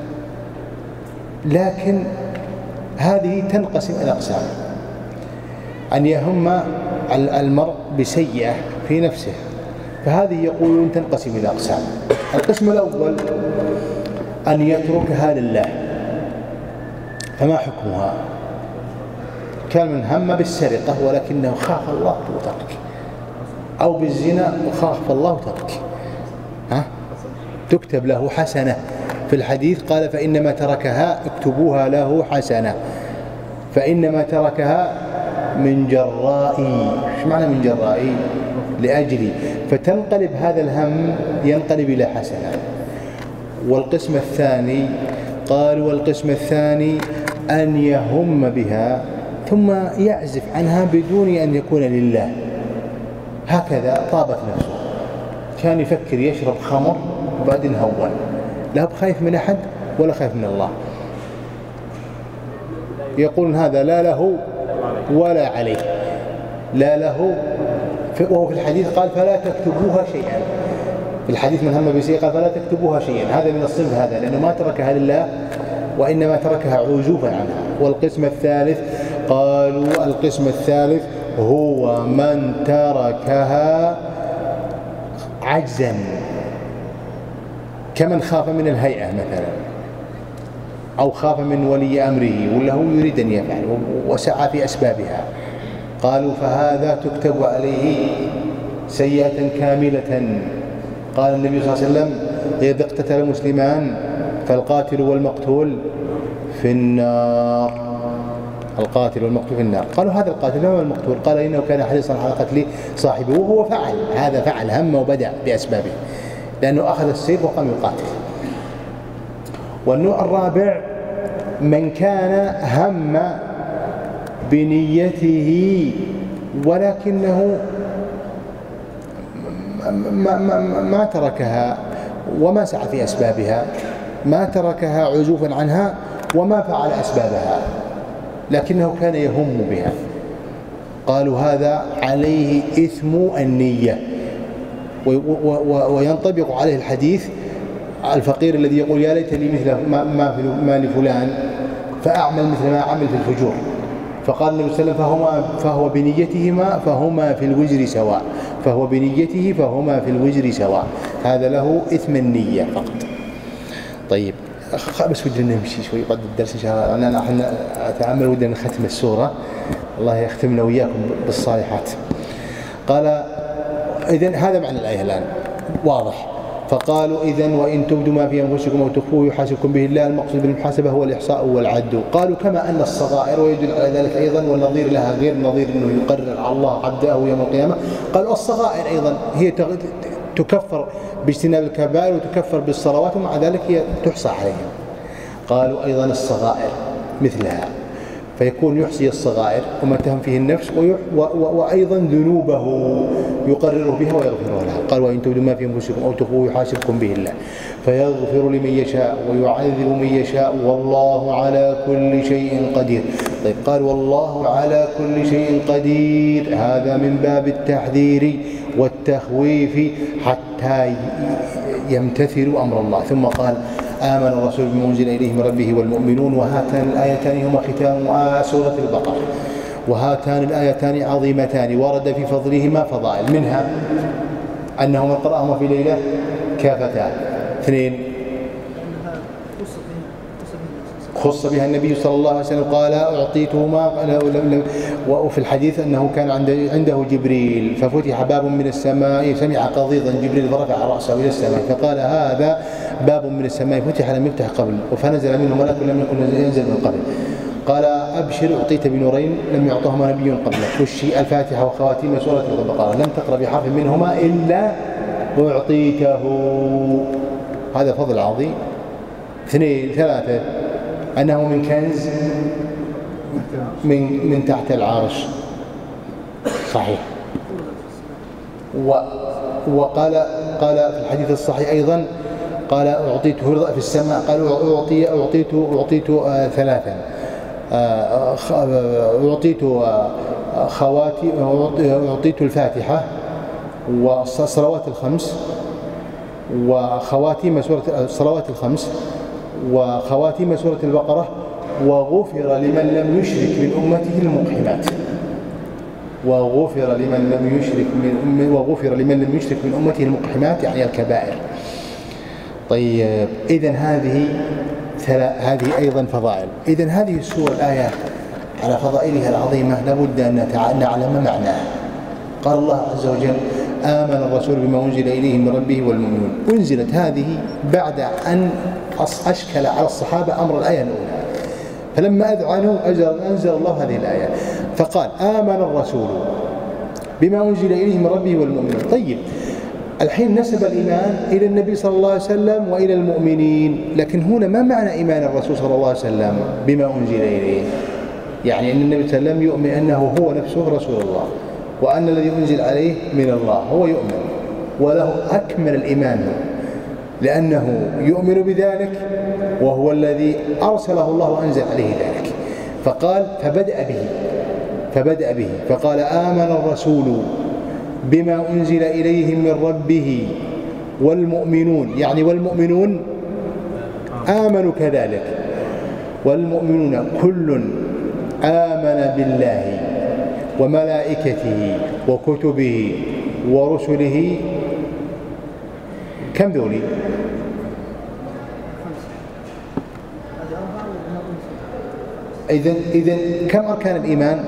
لكن هذه تنقسم إلى أقسام. أن يهم المرء بسيئة في نفسه، فهذه يقولون تنقسم إلى أقسام. القسم الأول أن يتركها لله، فما حكمها؟ كان من هم بالسرقة ولكنه خاف الله وترك، أو بالزنا وخاف الله وترك، تكتب له حسنة. في الحديث قال فإنما تركها اكتبوها له حسنة، فإنما تركها من جرائي. ايش معنى من جرائي؟ لأجلي، فتنقلب هذا الهم ينقلب إلى حسنة. والقسم الثاني قالوا والقسم الثاني أن يهم بها ثم يعزف عنها بدون أن يكون لله، هكذا طابت نفسه، كان يفكر يشرب خمر وبعدين هون، لا بخايف من أحد ولا خايف من الله، يقولون هذا لا له ولا عليه، لا له وهو في الحديث قال فلا تكتبوها شيئا، في الحديث من هم بشيء قال فلا تكتبوها شيئا، هذا من الصنف هذا، لأنه ما تركها لله وإنما تركها عجوبا عنها. والقسم الثالث قالوا القسم الثالث هو من تركها عجزا، كمن خاف من الهيئة مثلا، أو خاف من ولي أمره ولا هو يريد أن يفعل وسعى في أسبابها، قالوا فهذا تكتب عليه سيئة كاملة. قال النبي صلى الله عليه وسلم إذا اقتتل مسلمان فالقاتل والمقتول في النار، القاتل والمقتول في النار. قالوا هذا القاتل فما المقتول؟ قال إنه كان حريصا على قتل صاحبه، وهو فعل هذا، فعل هم وبدأ بأسبابه لأنه أخذ السيف وقام يقاتل. والنوع الرابع من كان هم بنيته ولكنه ما تركها وما سعى في أسبابها، ما تركها عزوفا عنها وما فعل أسبابها، لكنه كان يهم بها. قالوا هذا عليه إثم النية، وينطبق عليه الحديث الفقير الذي يقول يا ليت لي مثل ما لفلان فأعمل مثل ما عمل في الفجور. فقال النبي صلى الله عليه وسلم فهو بنيتهما فهما في الوزر سواء، فهو بنيته فهما في الوزر سواء، هذا له إثم النية فقط. طيب بس ودنا نمشي شوي بعد الدرس إن شاء الله، أنا احنا أتأمل ودنا نختم السورة، الله يختمنا وإياكم بالصالحات. قال إذن هذا معنى الآية الآن واضح. فقالوا إذن وإن تبدوا ما في أنفسكم أو تخفوه يحاسبكم به الله، المقصود بالمحاسبة هو الإحصاء والعد. قالوا كما أن الصغائر ويدل على ذلك أيضا، والنظير لها غير نظير أنه يقرر على الله عبده يوم القيامة. قالوا الصغائر أيضا هي تكفر باجتناب الكبائر وتكفر بالصلوات ومع ذلك هي تحصى عليهم. قالوا أيضا الصغائر مثلها، فيكون يحصي الصغائر وما تهم فيه النفس وأيضا ذنوبه يقرره بها ويغفرها لها. قال وإن تبدوا ما في أنفسكم أو تخفوه يحاسبكم به الله فيغفر لمن يشاء ويعذب من يشاء والله على كل شيء قدير. طيب قال والله على كل شيء قدير، هذا من باب التحذير والتخويف حتى يمتثلوا أمر الله. ثم قال آمن الرسول بما أنزل إليه من ربه والمؤمنون، وهاتان الآيتان هما ختام سورة البقرة، وهاتان الآيتان عظيمتان ورد في فضلهما فضائل، منها أنه من قرأهما في ليلة كافتان. اثنين خص بها النبي صلى الله عليه وسلم قال أعطيتهما، وفي الحديث أنه كان عنده جبريل ففتح باب من السماء سمع قضيضا جبريل فرفع رأسه إلى السماء فقال هذا باب من السماء فتح لم يفتح قبل، فنزل منه ملك لم يكن ينزل من قبل. قال أبشر أعطيت بنورين لم يعطهما نبي قبلك، والشيء الفاتحة وخواتيم سورة البقرة لم تقرأ بحرف منهما إلا أعطيته، هذا فضل عظيم. ثلاثة أنه من كنز من تحت العرش، صحيح. وقال في الحديث الصحيح أيضا قال أعطيته رضا في السماء، قال أعطيت ثلاثا، أعطيت خواتي، أعطيت الفاتحة والصلوات الخمس وخواتيم سورة الصلوات الخمس وخواتيم سورة البقرة، وغفر لمن لم يشرك من أمته المقحمات، وغفر لمن لم يشرك من أمته المقحمات يعني الكبائر. طيب إذن هذه أيضا فضائل. إذن هذه السورة الآيات على فضائلها العظيمة لابد أن نعلم معناها. قال الله عز وجل آمن الرسول بما أنزل إليه من ربه والمؤمنون، أنزلت هذه بعد أن أشكل على الصحابة أمر الآية الأولى، فلما أذعنوا أنزل الله هذه الآية فقال آمن الرسول بما أنزل إليه من ربه والمؤمنون. طيب الحين نسب الإيمان إلى النبي صلى الله عليه وسلم وإلى المؤمنين، لكن هنا ما معنى إيمان الرسول صلى الله عليه وسلم بما أنزل إليه؟ يعني أن النبي صلى الله عليه وسلم يؤمن أنه هو نفسه رسول الله وأن الذي أنزل عليه من الله، هو يؤمن وله أكمل الإيمان لأنه يؤمن بذلك وهو الذي أرسله الله وأنزل عليه ذلك. فقال فبدأ به فقال آمن الرسول بما أنزل إليهم من ربه والمؤمنون، يعني والمؤمنون آمنوا كذلك، والمؤمنون كل آمن بالله وملائكته وكتبه ورسله. كم ذولي؟ إذن كم أركان الإيمان؟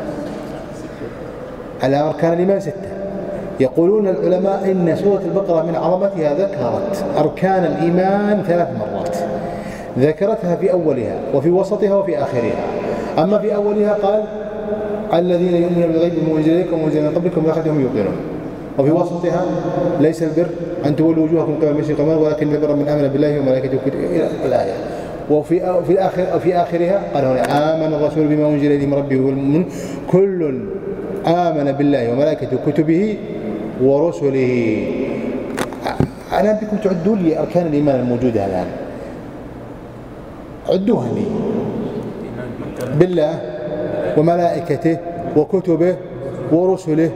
على أركان الإيمان 6. يقولون العلماء إن سورة البقرة من عظمتها ذكرت أركان الإيمان 3 مرات، ذكرتها في أولها وفي وسطها وفي آخرها. أما في أولها قال الذين يؤمنون بالغيب وما أنزل إليكم وما أنزل من قبلكم بالآخرة هم يوقنون. وفي وسطها ليس البر أن تولوا وجوهكم قبل المشرق والمغرب ولكن البر من آمن بالله وملائكته إلى الآية. وفي آخرها قال هنا آمن الرسول بما أنزل إليه من ربه والمؤمنون كل آمن بالله وملائكته وكتبه ورسله. أنا بكم تعدوا لي أركان الإيمان الموجودة الآن، عدوها لي. بالله وملائكته وكتبه ورسله.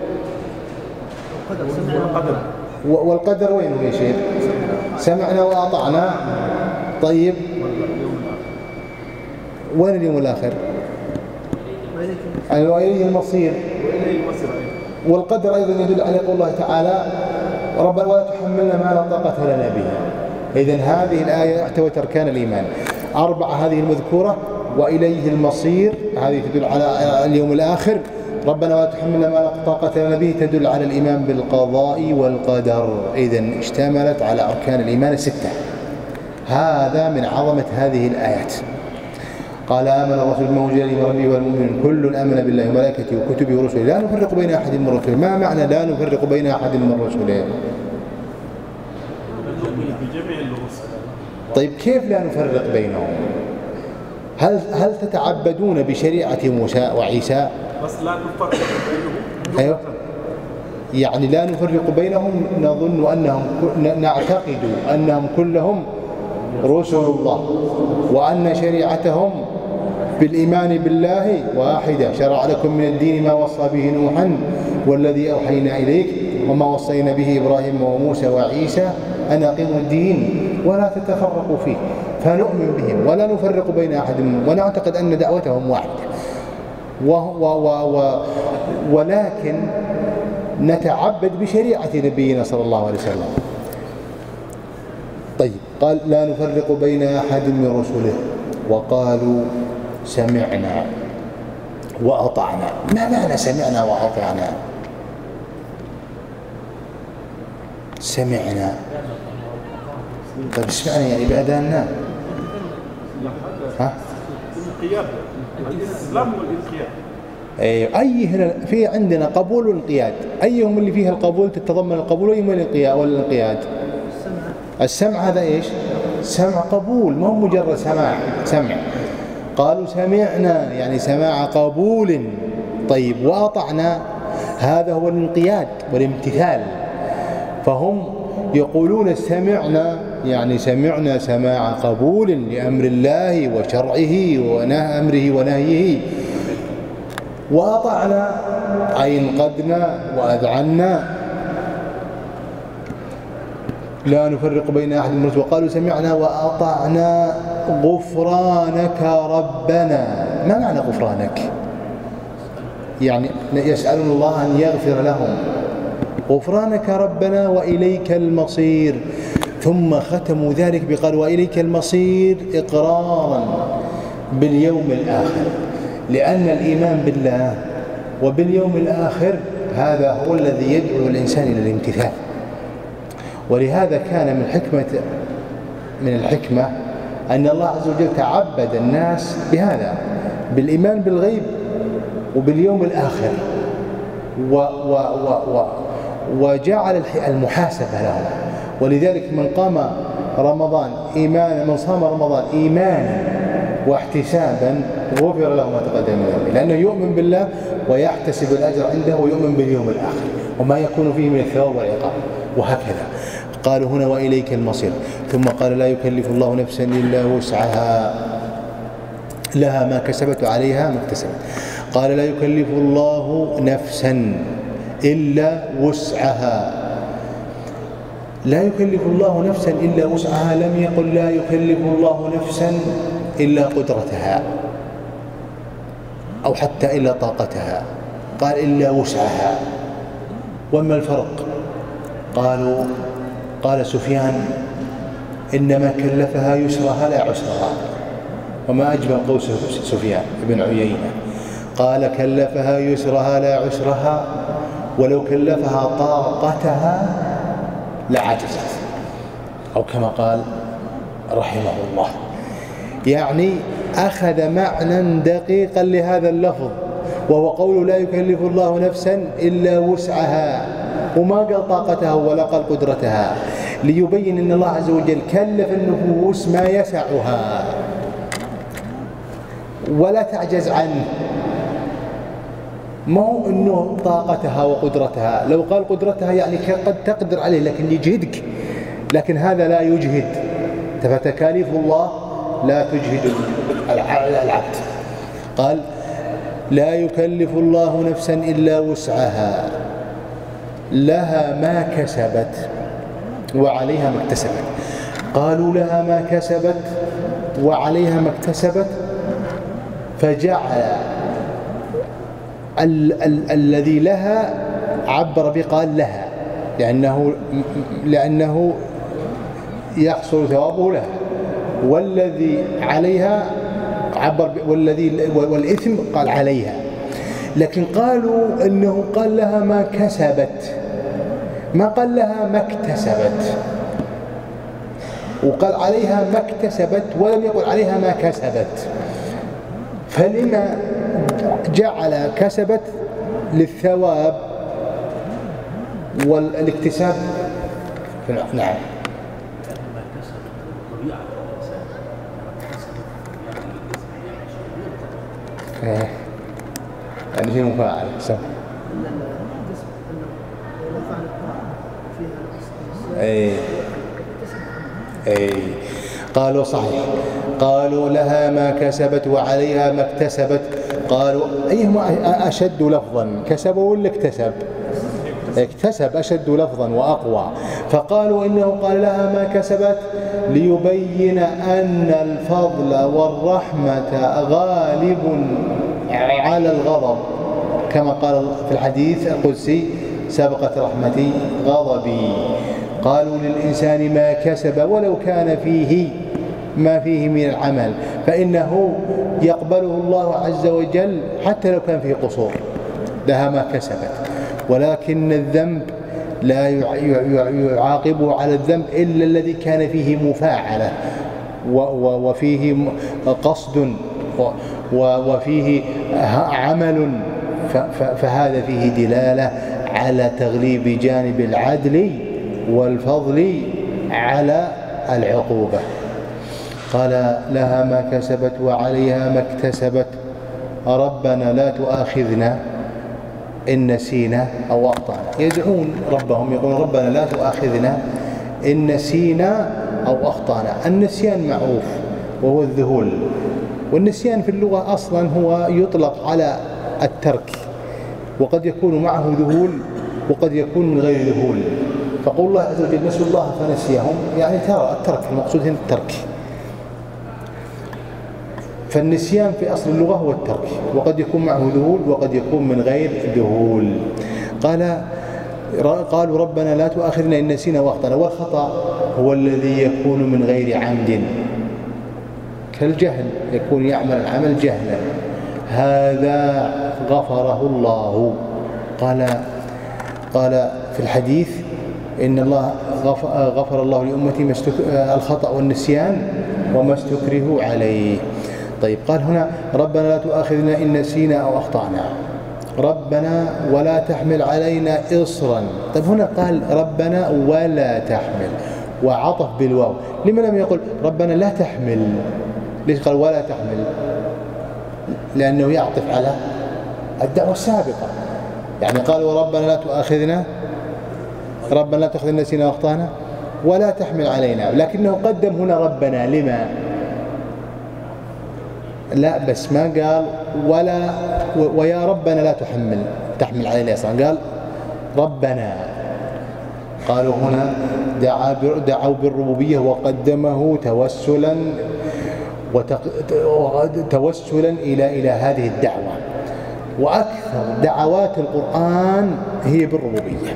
والقدر وينه يا شيخ؟ سمعنا وأطعنا. طيب وين اليوم الآخر؟ وإليه المصير. والقدر أيضا يدل على قول الله تعالى ربنا ولا تحملنا ما لا طاقة لنا به. إذن هذه الآية احتوت أركان الإيمان 4 هذه المذكورة. وإليه المصير هذه تدل على اليوم الآخر. ربنا ولا تحملنا ما لا طاقة لنا به تدل على الإيمان بالقضاء والقدر. إذن اشتملت على أركان الإيمان 6. هذا من عظمة هذه الآيات. قال آمن الرسول بما أنزل إليه من ربه والمؤمنون كل آمن بالله وملائكته وكتبه ورسله لا نفرق بين أحد من رسله. ما معنى لا نفرق بين أحد من رسله؟ طيب كيف لا نفرق بينهم؟ هل تتعبدون بشريعة موسى وعيسى؟ بس لا نفرق بينهم. أيوه، يعني لا نفرق بينهم، نظن أنهم نعتقد أنهم كلهم رسل الله وأن شريعتهم بالإيمان بالله واحدة. شرع لكم من الدين ما وصى به نوحا والذي أوحينا إليك وما وصينا به إبراهيم وموسى وعيسى أن أقيموا الدين ولا تتفرقوا فيه. فنؤمن بهم ولا نفرق بين أحد منهم ونعتقد أن دعوتهم واحدة. ولكن نتعبد بشريعة نبينا صلى الله عليه وسلم. طيب قال لا نفرق بين أحد من رسله وقالوا سمعنا وأطعنا. ما معنى سمعنا وأطعنا؟ سمعنا طيب اسمعنا يعني بأذاننا. ها؟ الانقياد، الإسلام والانقياد. أيوه، أي هنا في عندنا قبول وانقياد. أيهم اللي فيها القبول تتضمن القبول وأيهم الانقياد؟ السمع هذا إيش؟ سمع قبول، ما هو مجرد سمع. قالوا سمعنا يعني سماع قبول. طيب وأطعنا هذا هو الانقياد والامتثال. فهم يقولون سمعنا يعني سمعنا سماع قبول لأمر الله وشرعه وأمره ونهيه. وأطعنا أي انقدنا وأذعنا. لا نفرق بين أحد من الرسل وقالوا سمعنا وأطعنا غفرانك ربنا. ما معنى غفرانك؟ يعني يسألون الله أن يغفر لهم. غفرانك ربنا وإليك المصير. ثم ختموا ذلك بقال وإليك المصير إقرارا باليوم الآخر، لأن الإيمان بالله وباليوم الآخر هذا هو الذي يدعو الإنسان إلى الامتثال. ولهذا كان من الحكمة أن الله عز وجل تعبد الناس بهذا، بالإيمان بالغيب وباليوم الآخر، وجعل المحاسبة لهم. ولذلك من صام رمضان إيمانا واحتسابا غفر له ما تقدم من ذنبه، لأنه يؤمن بالله ويحتسب الأجر عنده ويؤمن باليوم الآخر وما يكون فيه من الثواب والعقاب. وهكذا قالوا هنا وإليك المصير. ثم قال لا يكلف الله نفسا إلا وسعها لها ما كسبت وعليها ما اكتسبت. قال لا يكلف الله نفسا إلا وسعها. لا يكلف الله نفسا إلا وسعها، لم يقل لا يكلف الله نفسا إلا قدرتها أو حتى إلا طاقتها، قال إلا وسعها. وما الفرق؟ قال سفيان إنما كلفها يسرها لا عسرها. وما أجمل قول سفيان بن عيينة، قال كلفها يسرها لا عسرها، ولو كلفها طاقتها لعجزت، أو كما قال رحمه الله. يعني أخذ معنى دقيقا لهذا اللفظ، وهو قول لا يكلف الله نفسا إلا وسعها، وما قال طاقتها ولا قال قدرتها، ليبين أن الله عز وجل كلف النفوس ما يسعها ولا تعجز عنه. ما هو أنه طاقتها وقدرتها، لو قال قدرتها يعني قد تقدر عليه لكن يجهدك، لكن هذا لا يجهد، فتكاليف الله لا تجهد العبد. قال لا يكلف الله نفسا إلا وسعها، لها ما كسبت وعليها ما اكتسبت. قالوا لها ما كسبت وعليها ما اكتسبت، فجعل الذي لها عبر بقال لها، لأنه يحصل ثوابه لها، والذي عليها عبر والإثم قال عليها. لكن قالوا إنه قال لها ما كسبت، ما قال لها ما اكتسبت، وقال عليها ما اكتسبت ولم يقل عليها ما كسبت. فلما جعل كسبت للثواب والاكتساب؟ نعم. يعني شيء مفاعل. قالوا صحيح، قالوا لها ما كسبت وعليها ما اكتسبت. قالوا أيهما أشد لفظا، كسب ولا اكتسب؟ اكتسب أشد لفظا وأقوى. فقالوا إنه قال لها ما كسبت ليبين أن الفضل والرحمة غالب على الغضب، كما قال في الحديث القدسي سبقت رحمتي غضبي. قالوا للإنسان ما كسب ولو كان فيه ما فيه من العمل فإنه يقبله الله عز وجل حتى لو كان فيه قصور، لها ما كسبت. ولكن الذنب لا يعاقبه على الذنب إلا الذي كان فيه مفاعلة وفيه قصد وفيه عمل، فهذا فيه دلالة على تغليب جانب العدل والفضل على العقوبة. قال لها ما كسبت وعليها ما اكتسبت. ربنا لا تؤاخذنا إن نسينا أو أخطأنا. يدعون ربهم يقولون ربنا لا تؤاخذنا إن نسينا أو أخطأنا. النسيان معروف وهو الذهول، والنسيان في اللغة أصلا هو يطلق على الترك، وقد يكون معه ذهول وقد يكون من غير ذهول. فقول الله عز وجل نسوا الله فنسيهم، يعني ترى الترك، المقصود هنا الترك. فالنسيان في أصل اللغة هو الترك، وقد يكون معه ذهول وقد يكون من غير ذهول. قالوا ربنا لا تؤاخذنا إن نسينا وأخطأنا. والخطأ هو الذي يكون من غير عمد، كالجهل، يكون يعمل العمل جهلا، هذا غفره الله. قال في الحديث إن الله غفر الله لأمتي الخطأ والنسيان وما استكرهوا عليه. طيب، قال هنا ربنا لا تؤاخذنا إن نسينا أو أخطأنا. ربنا ولا تحمل علينا إصرا. طيب هنا قال ربنا ولا تحمل وعطف بالواو، لما لم يقل ربنا لا تحمل؟ ليش قال ولا تحمل؟ لأنه يعطف على الدعوة السابقة. يعني قالوا ربنا لا تؤاخذنا، ربنا لا تأخذنا نسينا وأخطأنا ولا تحمل علينا، لكنه قدم هنا ربنا. لما؟ لا، بس ما قال ولا ويا ربنا لا تحمل علينا إصرا، قال ربنا. قالوا هنا دعوا بالربوبية وقدمه توسلا إلى هذه الدعوة. وأكثر دعوات القرآن هي بالربوبية.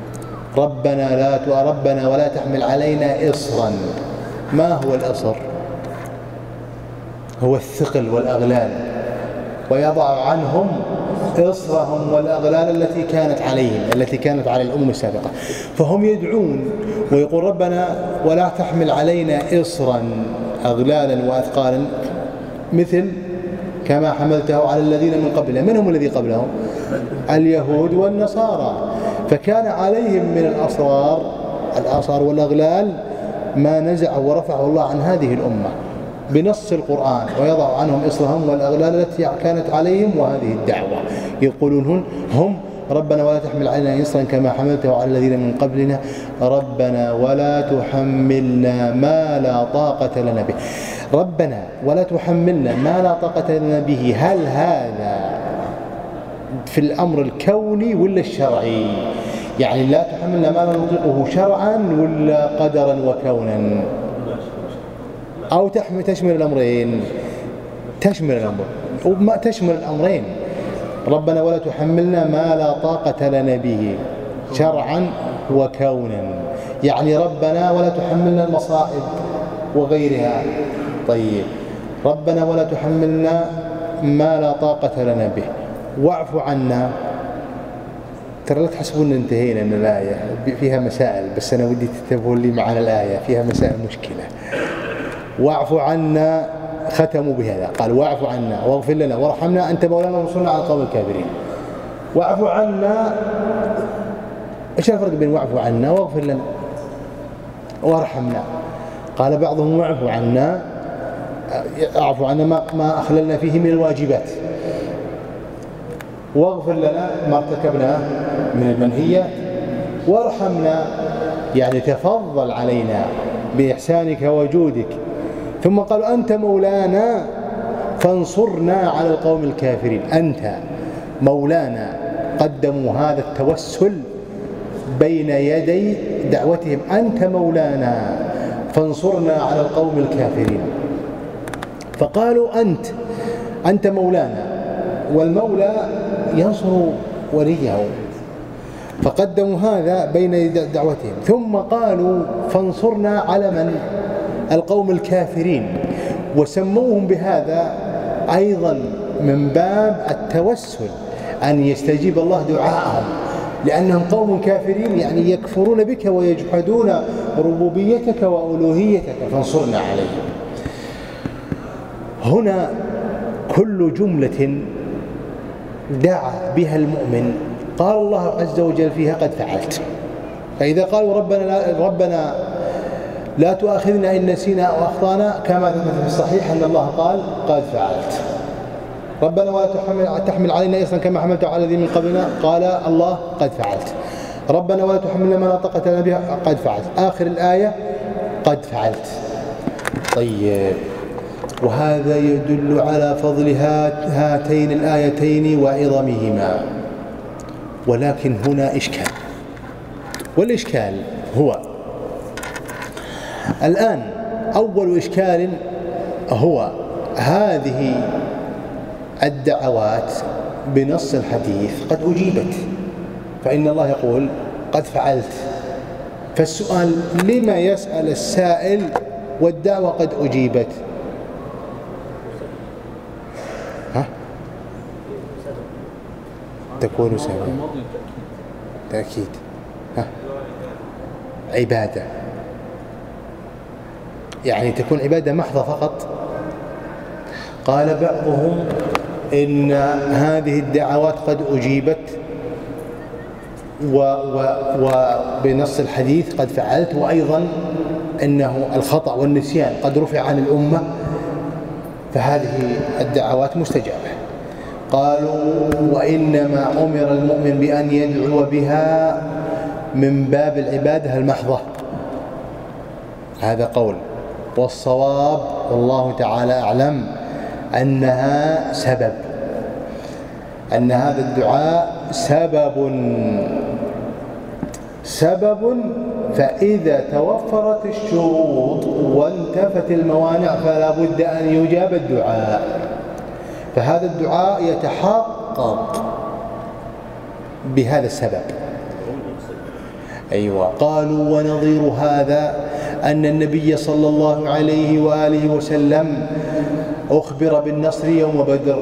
ربنا ولا تحمل علينا إصرا. ما هو الإصر؟ هو الثقل والأغلال، ويضع عنهم إصرهم والأغلال التي كانت عليهم، التي كانت على الأمم السابقة. فهم يدعون ويقول ربنا ولا تحمل علينا إصرا، أغلالا وأثقالا، مثل كما حملته على الذين من قبلهم. من هم الذي قبلهم؟ اليهود والنصارى. فكان عليهم من الآثار والأغلال ما نزعه ورفعه الله عن هذه الأمة بنص القرآن، ويضع عنهم إصرهم والأغلال التي كانت عليهم. وهذه الدعوة يقولون هم ربنا ولا تحمل علينا إصرا كما حملته على الذين من قبلنا، ربنا ولا تحملنا ما لا طاقة لنا به. ربنا ولا تحملنا ما لا طاقة لنا به، هل هذا في الأمر الكوني ولا الشرعي؟ يعني لا تحملنا ما لا نطيقه شرعا ولا قدرا وكونا؟ أو تشمل الأمرين؟ تشمل الأمر وما تشمل الأمرين. ربنا ولا تحملنا ما لا طاقة لنا به شرعا وكونا، يعني ربنا ولا تحملنا المصائب وغيرها. طيب، ربنا ولا تحملنا ما لا طاقة لنا به، واعف عنا. ترى لا تحسبون انتهينا من الآية، فيها مسائل، بس أنا ودي تتبعوا لي معنا الآية فيها مسائل مشكلة. واعف عنا، ختموا بهذا، قال واعف عنا واغفر لنا وارحمنا أنت مولانا وانصرنا على القوم الكافرين. واعف عنا، ايش الفرق بين واعف عنا واغفر لنا وارحمنا؟ قال بعضهم واعف عنا، اعف عنا ما أخللنا فيه من الواجبات، واغفر لنا ما ارتكبناه من المنهيات، وارحمنا يعني تفضل علينا بإحسانك وجودك. ثم قالوا أنت مولانا فانصرنا على القوم الكافرين. أنت مولانا، قدموا هذا التوسل بين يدي دعوتهم، أنت مولانا فانصرنا على القوم الكافرين. فقالوا أنت مولانا، والمولى ينصر وليه، فقدموا هذا بين يدي دعوتهم. ثم قالوا فانصرنا على من؟ القوم الكافرين، وسموهم بهذا أيضا من باب التوسل، أن يستجيب الله دعاءهم، لأنهم قوم كافرين، يعني يكفرون بك ويجحدون ربوبيتك وألوهيتك، فانصرنا عليهم. هنا كل جملة دعا بها المؤمن قال الله عز وجل فيها قد فعلت. فإذا قالوا ربنا لا تؤاخذنا إن نسينا أو أخطأنا، كما ثبت في الصحيح أن الله قال قد فعلت. ربنا ولا تحمل علينا إصرا كما حملته على الذين من قبلنا، قال الله قد فعلت. ربنا ولا تحملنا ما لا طاقة لنا بها، قد فعلت. آخر الآية قد فعلت. طيب، وهذا يدل على فضل هاتين الآيتين وعظمهما. ولكن هنا إشكال، والإشكال هو الآن أول إشكال هو هذه الدعوات بنص الحديث قد أجيبت، فإن الله يقول قد فعلت. فالسؤال لما يسأل السائل والدعوة قد أجيبت؟ تكون سبب تأكيد. عبادة، يعني تكون عبادة محضة فقط. قال بعضهم إن هذه الدعوات قد أجيبت وبنص الحديث قد فعلت، وأيضا أنه الخطأ والنسيان قد رفع عن الأمة، فهذه الدعوات مستجابة. قالوا وإنما أمر المؤمن بأن يدعو بها من باب العبادة المحضة، هذا قول. والصواب والله تعالى أعلم أنها سبب، أن هذا الدعاء سبب سبب، فإذا توفرت الشروط وانتفت الموانع فلا بد أن يجاب الدعاء، فهذا الدعاء يتحقق بهذا السبب. أيوة. قالوا ونظير هذا أن النبي صلى الله عليه وآله وسلم أخبر بالنصر يوم بدر،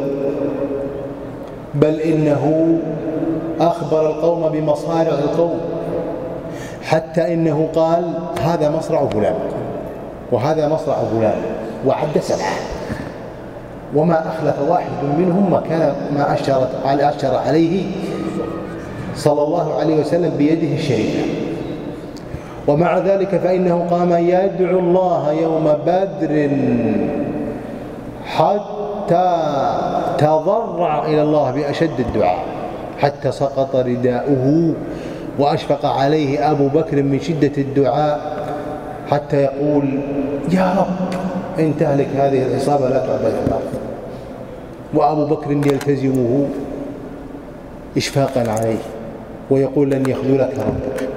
بل إنه أخبر القوم بمصارع القوم، حتى إنه قال هذا مصرع فلان وهذا مصرع فلان، وعد 7، وما أخلف واحد منهم ما أشر عليه صلى الله عليه وسلم بيده الشريفة. ومع ذلك فإنه قام يدعو الله يوم بدر حتى تضرع إلى الله بأشد الدعاء، حتى سقط رداؤه وأشفق عليه أبو بكر من شدة الدعاء، حتى يقول يا رب إن تهلك هذه العصابة لا تعبد في الأرض، وأبو بكر يلتزمه إشفاقا عليه ويقول لن يخذلك ربك.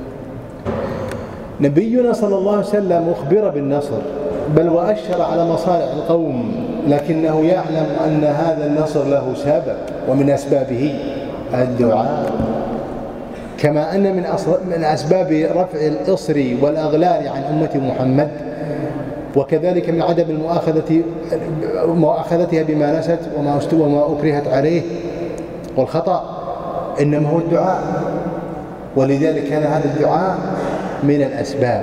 نبينا صلى الله عليه وسلم أخبر بالنصر، بل وأشر على مصارع القوم، لكنه يعلم أن هذا النصر له سبب، ومن أسبابه الدعاء، كما أن من أسباب رفع الإصر والأغلال عن أمة محمد، وكذلك من عدم مؤاخذتها بما نست وما أكرهت عليه والخطأ، إنما هو الدعاء. ولذلك كان هذا الدعاء من الأسباب.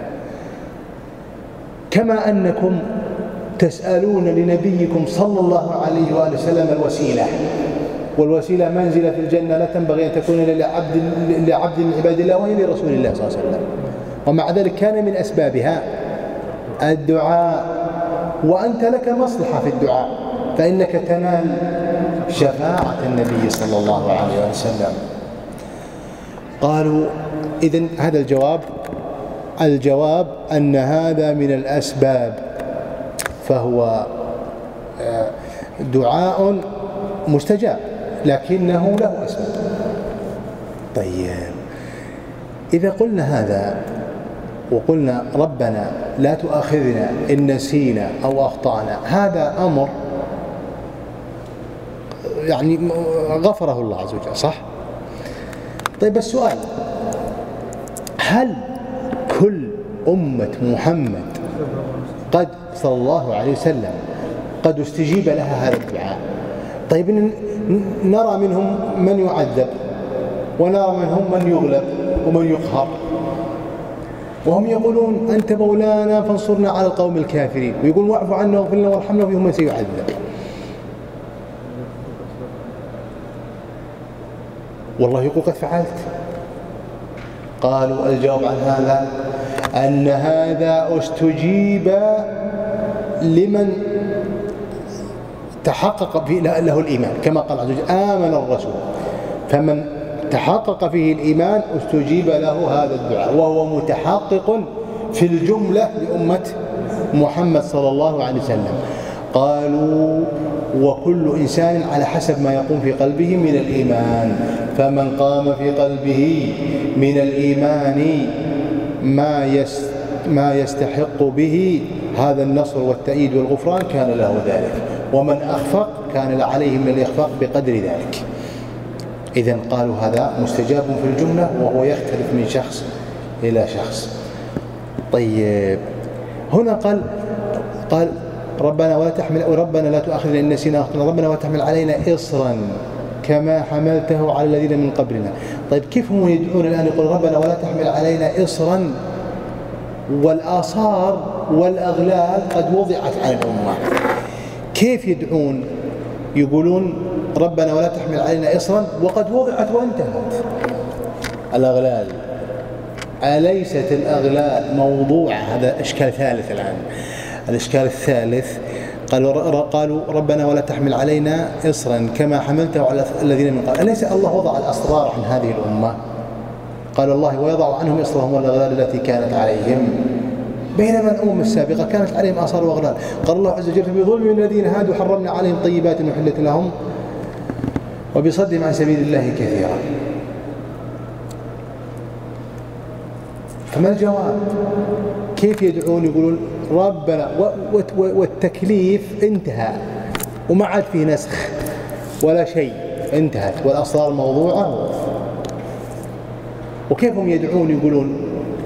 كما أنكم تسألون لنبيكم صلى الله عليه وآله وسلم الوسيلة، والوسيلة منزلة في الجنة لا تنبغي أن تكون لعبد من عباد الله وهي لرسول الله صلى الله عليه وسلم، ومع ذلك كان من أسبابها الدعاء. وأنت لك مصلحة في الدعاء، فإنك تنال شفاعة النبي صلى الله عليه وسلم. قالوا إذن هذا الجواب أن هذا من الأسباب، فهو دعاء مستجاب لكنه له أسباب. طيب إذا قلنا هذا وقلنا ربنا لا تؤاخذنا إن نسينا أو أخطأنا، هذا أمر يعني غفره الله عز وجل، صح؟ طيب السؤال، هل كل أمة محمد قد صلى الله عليه وسلم قد استجيب لها هذا الدعاء؟ طيب نرى منهم من يعذب، ونرى منهم من يغلب ومن يقهر، وهم يقولون أنت مولانا فانصرنا على القوم الكافرين، ويقول واعف عنا واغفر لنا وارحمنا فيهم من سيعذب. والله يقول قد فعلت. قالوا الجواب عن هذا أن هذا استجيب لمن تحقق فيه له الإيمان، كما قال عز وجل آمن الرسول، فمن تحقق فيه الإيمان استجيب له هذا الدعاء، وهو متحقق في الجملة لأمة محمد صلى الله عليه وسلم. قالوا وكل إنسان على حسب ما يقوم في قلبه من الإيمان، فمن قام في قلبه من الإيمان ما يستحق به هذا النصر والتأييد والغفران كان له ذلك، ومن أخفق كان عليه من الإخفاق بقدر ذلك. إذن قالوا هذا مستجاب في الجملة، وهو يختلف من شخص إلى شخص. طيب هنا قال ربنا لا تؤاخذنا إن نسينا أخطأنا، ربنا ولا تحمل علينا إصرا كما حملته على الذين من قبلنا. طيب كيف هم يدعون الآن يقول ربنا ولا تحمل علينا إصرا والآثار والأغلال قد وضعت على الأمة؟ كيف يدعون يقولون ربنا ولا تحمل علينا إصرا وقد وضعت وانتهت الأغلال؟ أليست الأغلال موضوع؟ هذا إشكال ثالث الآن. الإشكال الثالث قالوا ربنا ولا تحمل علينا إصرا كما حملته على الذين من قبل. أليس الله وضع الأسرار عن هذه الأمة؟ قال الله ويضع عنهم إصرهم والأغلال التي كانت عليهم، بينما الأمم السابقة كانت عليهم آثار وأغلال. قال الله عز وجل بظلم من الذين هادوا حرمنا عليهم طيبات أحلت لهم وبصدهم عن سبيل الله كثيرا. فما الجواب؟ كيف يدعون يقولون ربنا والتكليف انتهى وما عاد فيه نسخ ولا شيء، انتهت والأسرار موضوعة، وكيف هم يدعون يقولون؟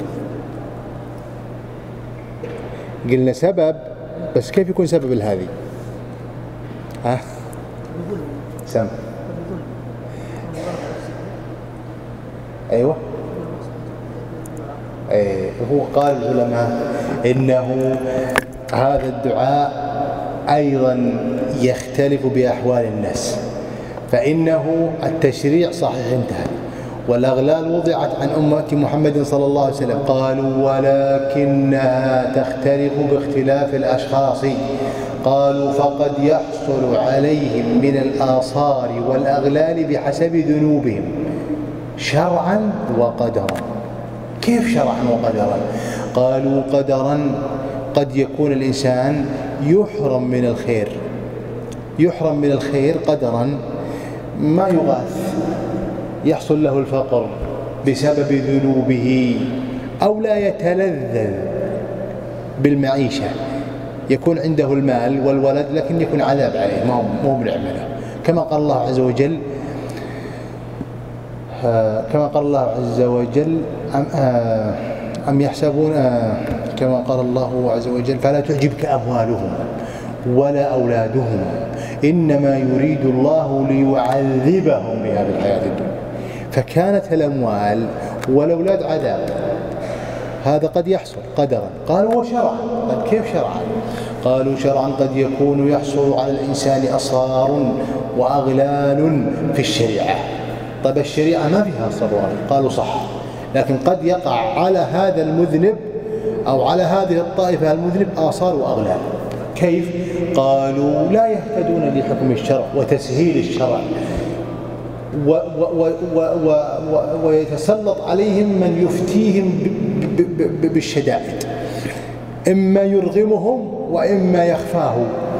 قلنا سبب، بس كيف يكون سبب هذه؟ ها؟ سم. أيوة. هو قال العلماء إنه هذا الدعاء أيضا يختلف بأحوال الناس، فإنه التشريع صحيح انتهى والأغلال وضعت عن أمة محمد صلى الله عليه وسلم، قالوا ولكنها تختلف باختلاف الأشخاص، قالوا فقد يحصل عليهم من الآثار والأغلال بحسب ذنوبهم شرعا وقدرا. كيف شرعا وقدرا؟ قالوا قدرا قد يكون الإنسان يحرم من الخير قدرا، ما يغاث، يحصل له الفقر بسبب ذنوبه، أو لا يتلذذ بالمعيشة، يكون عنده المال والولد لكن يكون عذاب عليه، مو بنعمله، كما قال الله عز وجل أم يحسبون، كما قال الله عز وجل فلا تعجبك أموالهم ولا أولادهم إنما يريد الله ليعذبهم بها في الحياة الدنيا. فكانت الأموال والأولاد عذاب، هذا قد يحصل قدرا. قالوا وشرعا، قد كيف شرعا؟ قالوا شرعا قد يكون يحصل على الإنسان أسرار وأغلال في الشريعة. طيب الشريعة ما فيها أسرار، قالوا صح، لكن قد يقع على هذا المذنب أو على هذه الطائفة المذنب آثار وأغلال. كيف؟ قالوا لا يهتدون لحكم الشرع وتسهيل الشرع، ويتسلط عليهم من يفتيهم بالشدائد، إما يرغمهم وإما يخفاه.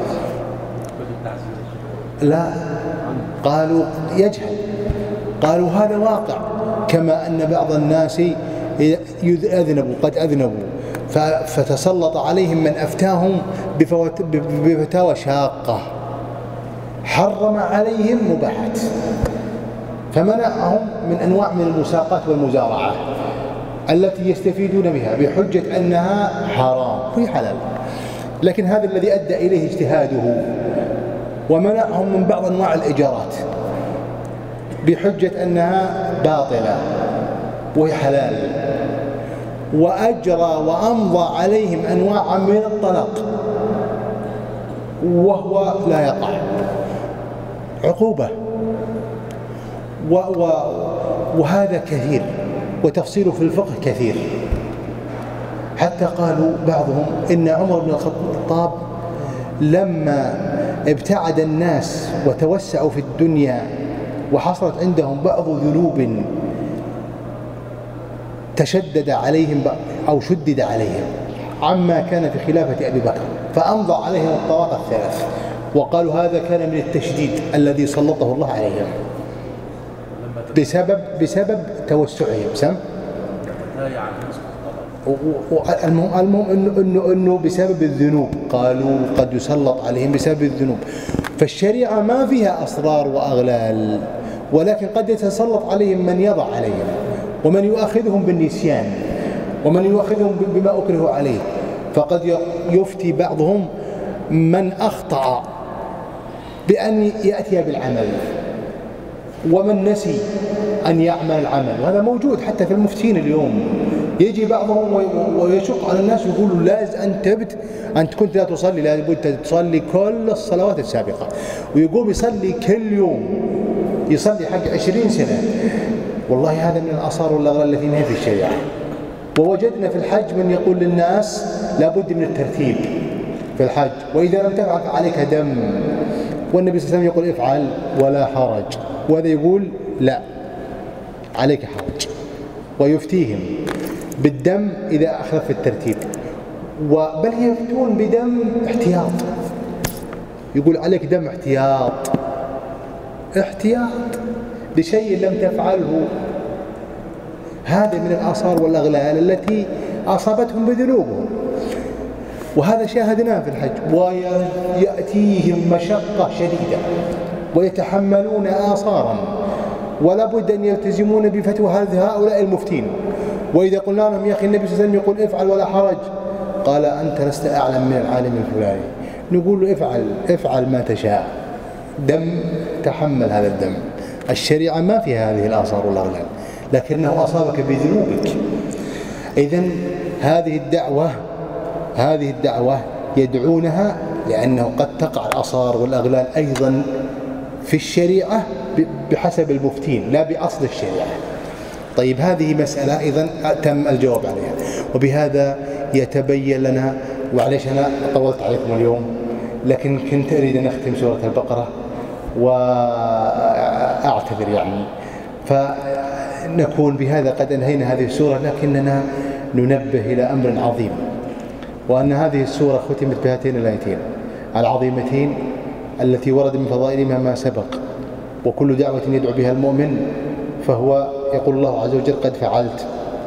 لا، قالوا يجهل، قالوا هذا واقع، كما أن بعض الناس قد أذنبوا فتسلط عليهم من أفتاهم بفتاوى شاقة، حرم عليهم مباحات، فمنعهم من أنواع من المساقات والمزارعة التي يستفيدون بها بحجة أنها حرام وهي حلال، لكن هذا الذي أدى إليه اجتهاده. ومنعهم من بعض أنواع الإيجارات بحجة أنها باطلة وهي حلال، وأجرى وأمضى عليهم أنواع من الطلاق وهو لا يقع، عقوبة. وهذا كثير، وتفصيله في الفقه كثير، حتى قالوا بعضهم إن عمر بن الخطاب لما ابتعد الناس وتوسعوا في الدنيا وحصلت عندهم بعض ذنوب تشدد عليهم أو شدد عليهم عما كان في خلافة أبي بكر، فأمضى عليهم الطواق الثلاث، وقالوا هذا كان من التشديد الذي سلطه الله عليهم بسبب توسعهم. المهم إنه بسبب الذنوب، قالوا قد يسلط عليهم بسبب الذنوب. فالشريعة ما فيها أسرار وأغلال، ولكن قد يتسلط عليهم من يضع عليهم، ومن يؤاخذهم بالنسيان، ومن يؤاخذهم بما أكرهوا عليه. فقد يفتي بعضهم من أخطأ بأن يأتي بالعمل، ومن نسي أن يعمل العمل، وهذا موجود حتى في المفتين اليوم. يجي بعضهم ويشق على الناس ويقولوا لازم أنت كنت لا تصلي، لابد تصلي كل الصلوات السابقة، ويقوم يصلي كل يوم، يصلي حق 20 سنة. والله هذا من الآثار والأغلال التي ما هي في الشريعة. ووجدنا في الحج من يقول للناس لابد من الترتيب في الحج، وإذا لم تفعل فعليك دم، والنبي صلى الله عليه وسلم يقول افعل ولا حرج، وهذا يقول لا عليك حرج، ويفتيهم بالدم إذا أخلف الترتيب، بل يفتون بدم احتياط، يقول عليك دم احتياط بشيء لم تفعله هذا من الآثار والأغلال التي أصابتهم بذنوبهم، وهذا شاهدناه في الحج. ويأتيهم مشقة شديدة ويتحملون آثارا، ولا بد أن يلتزمون بفتوى هؤلاء المفتين. وإذا قلنا لهم يا أخي النبي صلى الله عليه وسلم يقول افعل ولا حرج، قال أنت لست أعلم من العالم الفلاني. نقول له افعل ما تشاء، دم تحمل هذا الدم. الشريعة ما فيها هذه الآثار والأغلال، لكنه أصابك بذنوبك. إذن هذه الدعوة يدعونها لأنه قد تقع الآثار والأغلال أيضا في الشريعة بحسب المفتين لا بأصل الشريعة. طيب هذه مسألة أيضا تم الجواب عليها. وبهذا يتبين لنا، وعليش أنا طولت عليكم اليوم، لكن كنت أريد أن أختم سورة البقرة وأعتذر يعني، فنكون بهذا قد أنهينا هذه السورة، لكننا ننبه إلى أمر عظيم، وأن هذه السورة ختمت بهاتين الآيتين العظيمتين التي ورد من فضائلها ما سبق. وكل دعوة يدعو بها المؤمن فهو يقول الله عز وجل قد فعلت.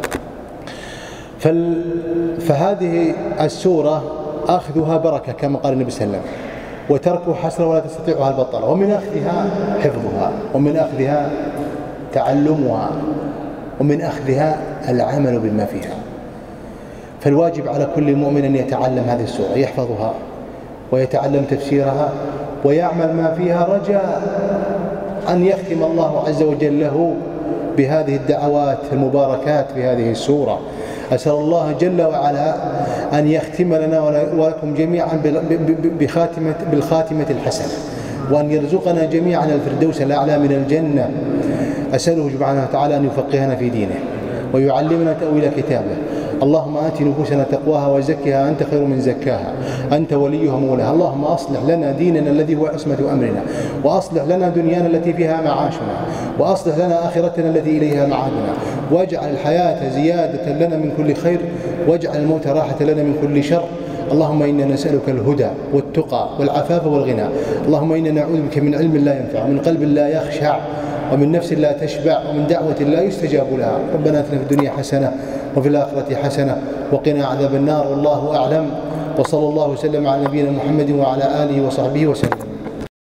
فهذه السورة أخذها بركة كما قال النبي صلى الله عليه وسلم، وتركه حسرة ولا تستطيعها البطلة. ومن أخذها حفظها، ومن أخذها تعلمها، ومن أخذها العمل بما فيها. فالواجب على كل مؤمن أن يتعلم هذه السورة، يحفظها ويتعلم تفسيرها ويعمل ما فيها، رجاء أن يختم الله عز وجل له بهذه الدعوات المباركات في هذه السورة. أسأل الله جل وعلا أن يختم لنا ولكم جميعا بالخاتمة الحسنة، وأن يرزقنا جميعا الفردوس الأعلى من الجنة. أسأله سبحانه وتعالى أن يفقهنا في دينه ويعلمنا تأويل كتابه. اللهم آت نفوسنا تقواها وزكها أنت خير من زكاها، أنت وليها مولاها. اللهم أصلح لنا ديننا الذي هو عصمة أمرنا، وأصلح لنا دنيانا التي فيها معاشنا، وأصلح لنا آخرتنا التي إليها معادنا، واجعل الحياة زيادة لنا من كل خير، واجعل الموت راحة لنا من كل شر. اللهم إنا نسألك الهدى والتقى والعفاف والغنى. اللهم إنا نعوذ بك من علم لا ينفع، ومن قلب لا يخشع، ومن نفس لا تشبع، ومن دعوة لا يستجاب لها. ربنا آتنا في الدنيا حسنة وفي الآخرة حسنة وقنا عذاب النار. والله أعلم، وصلى الله وسلم على نبينا محمد وعلى آله وصحبه وسلم.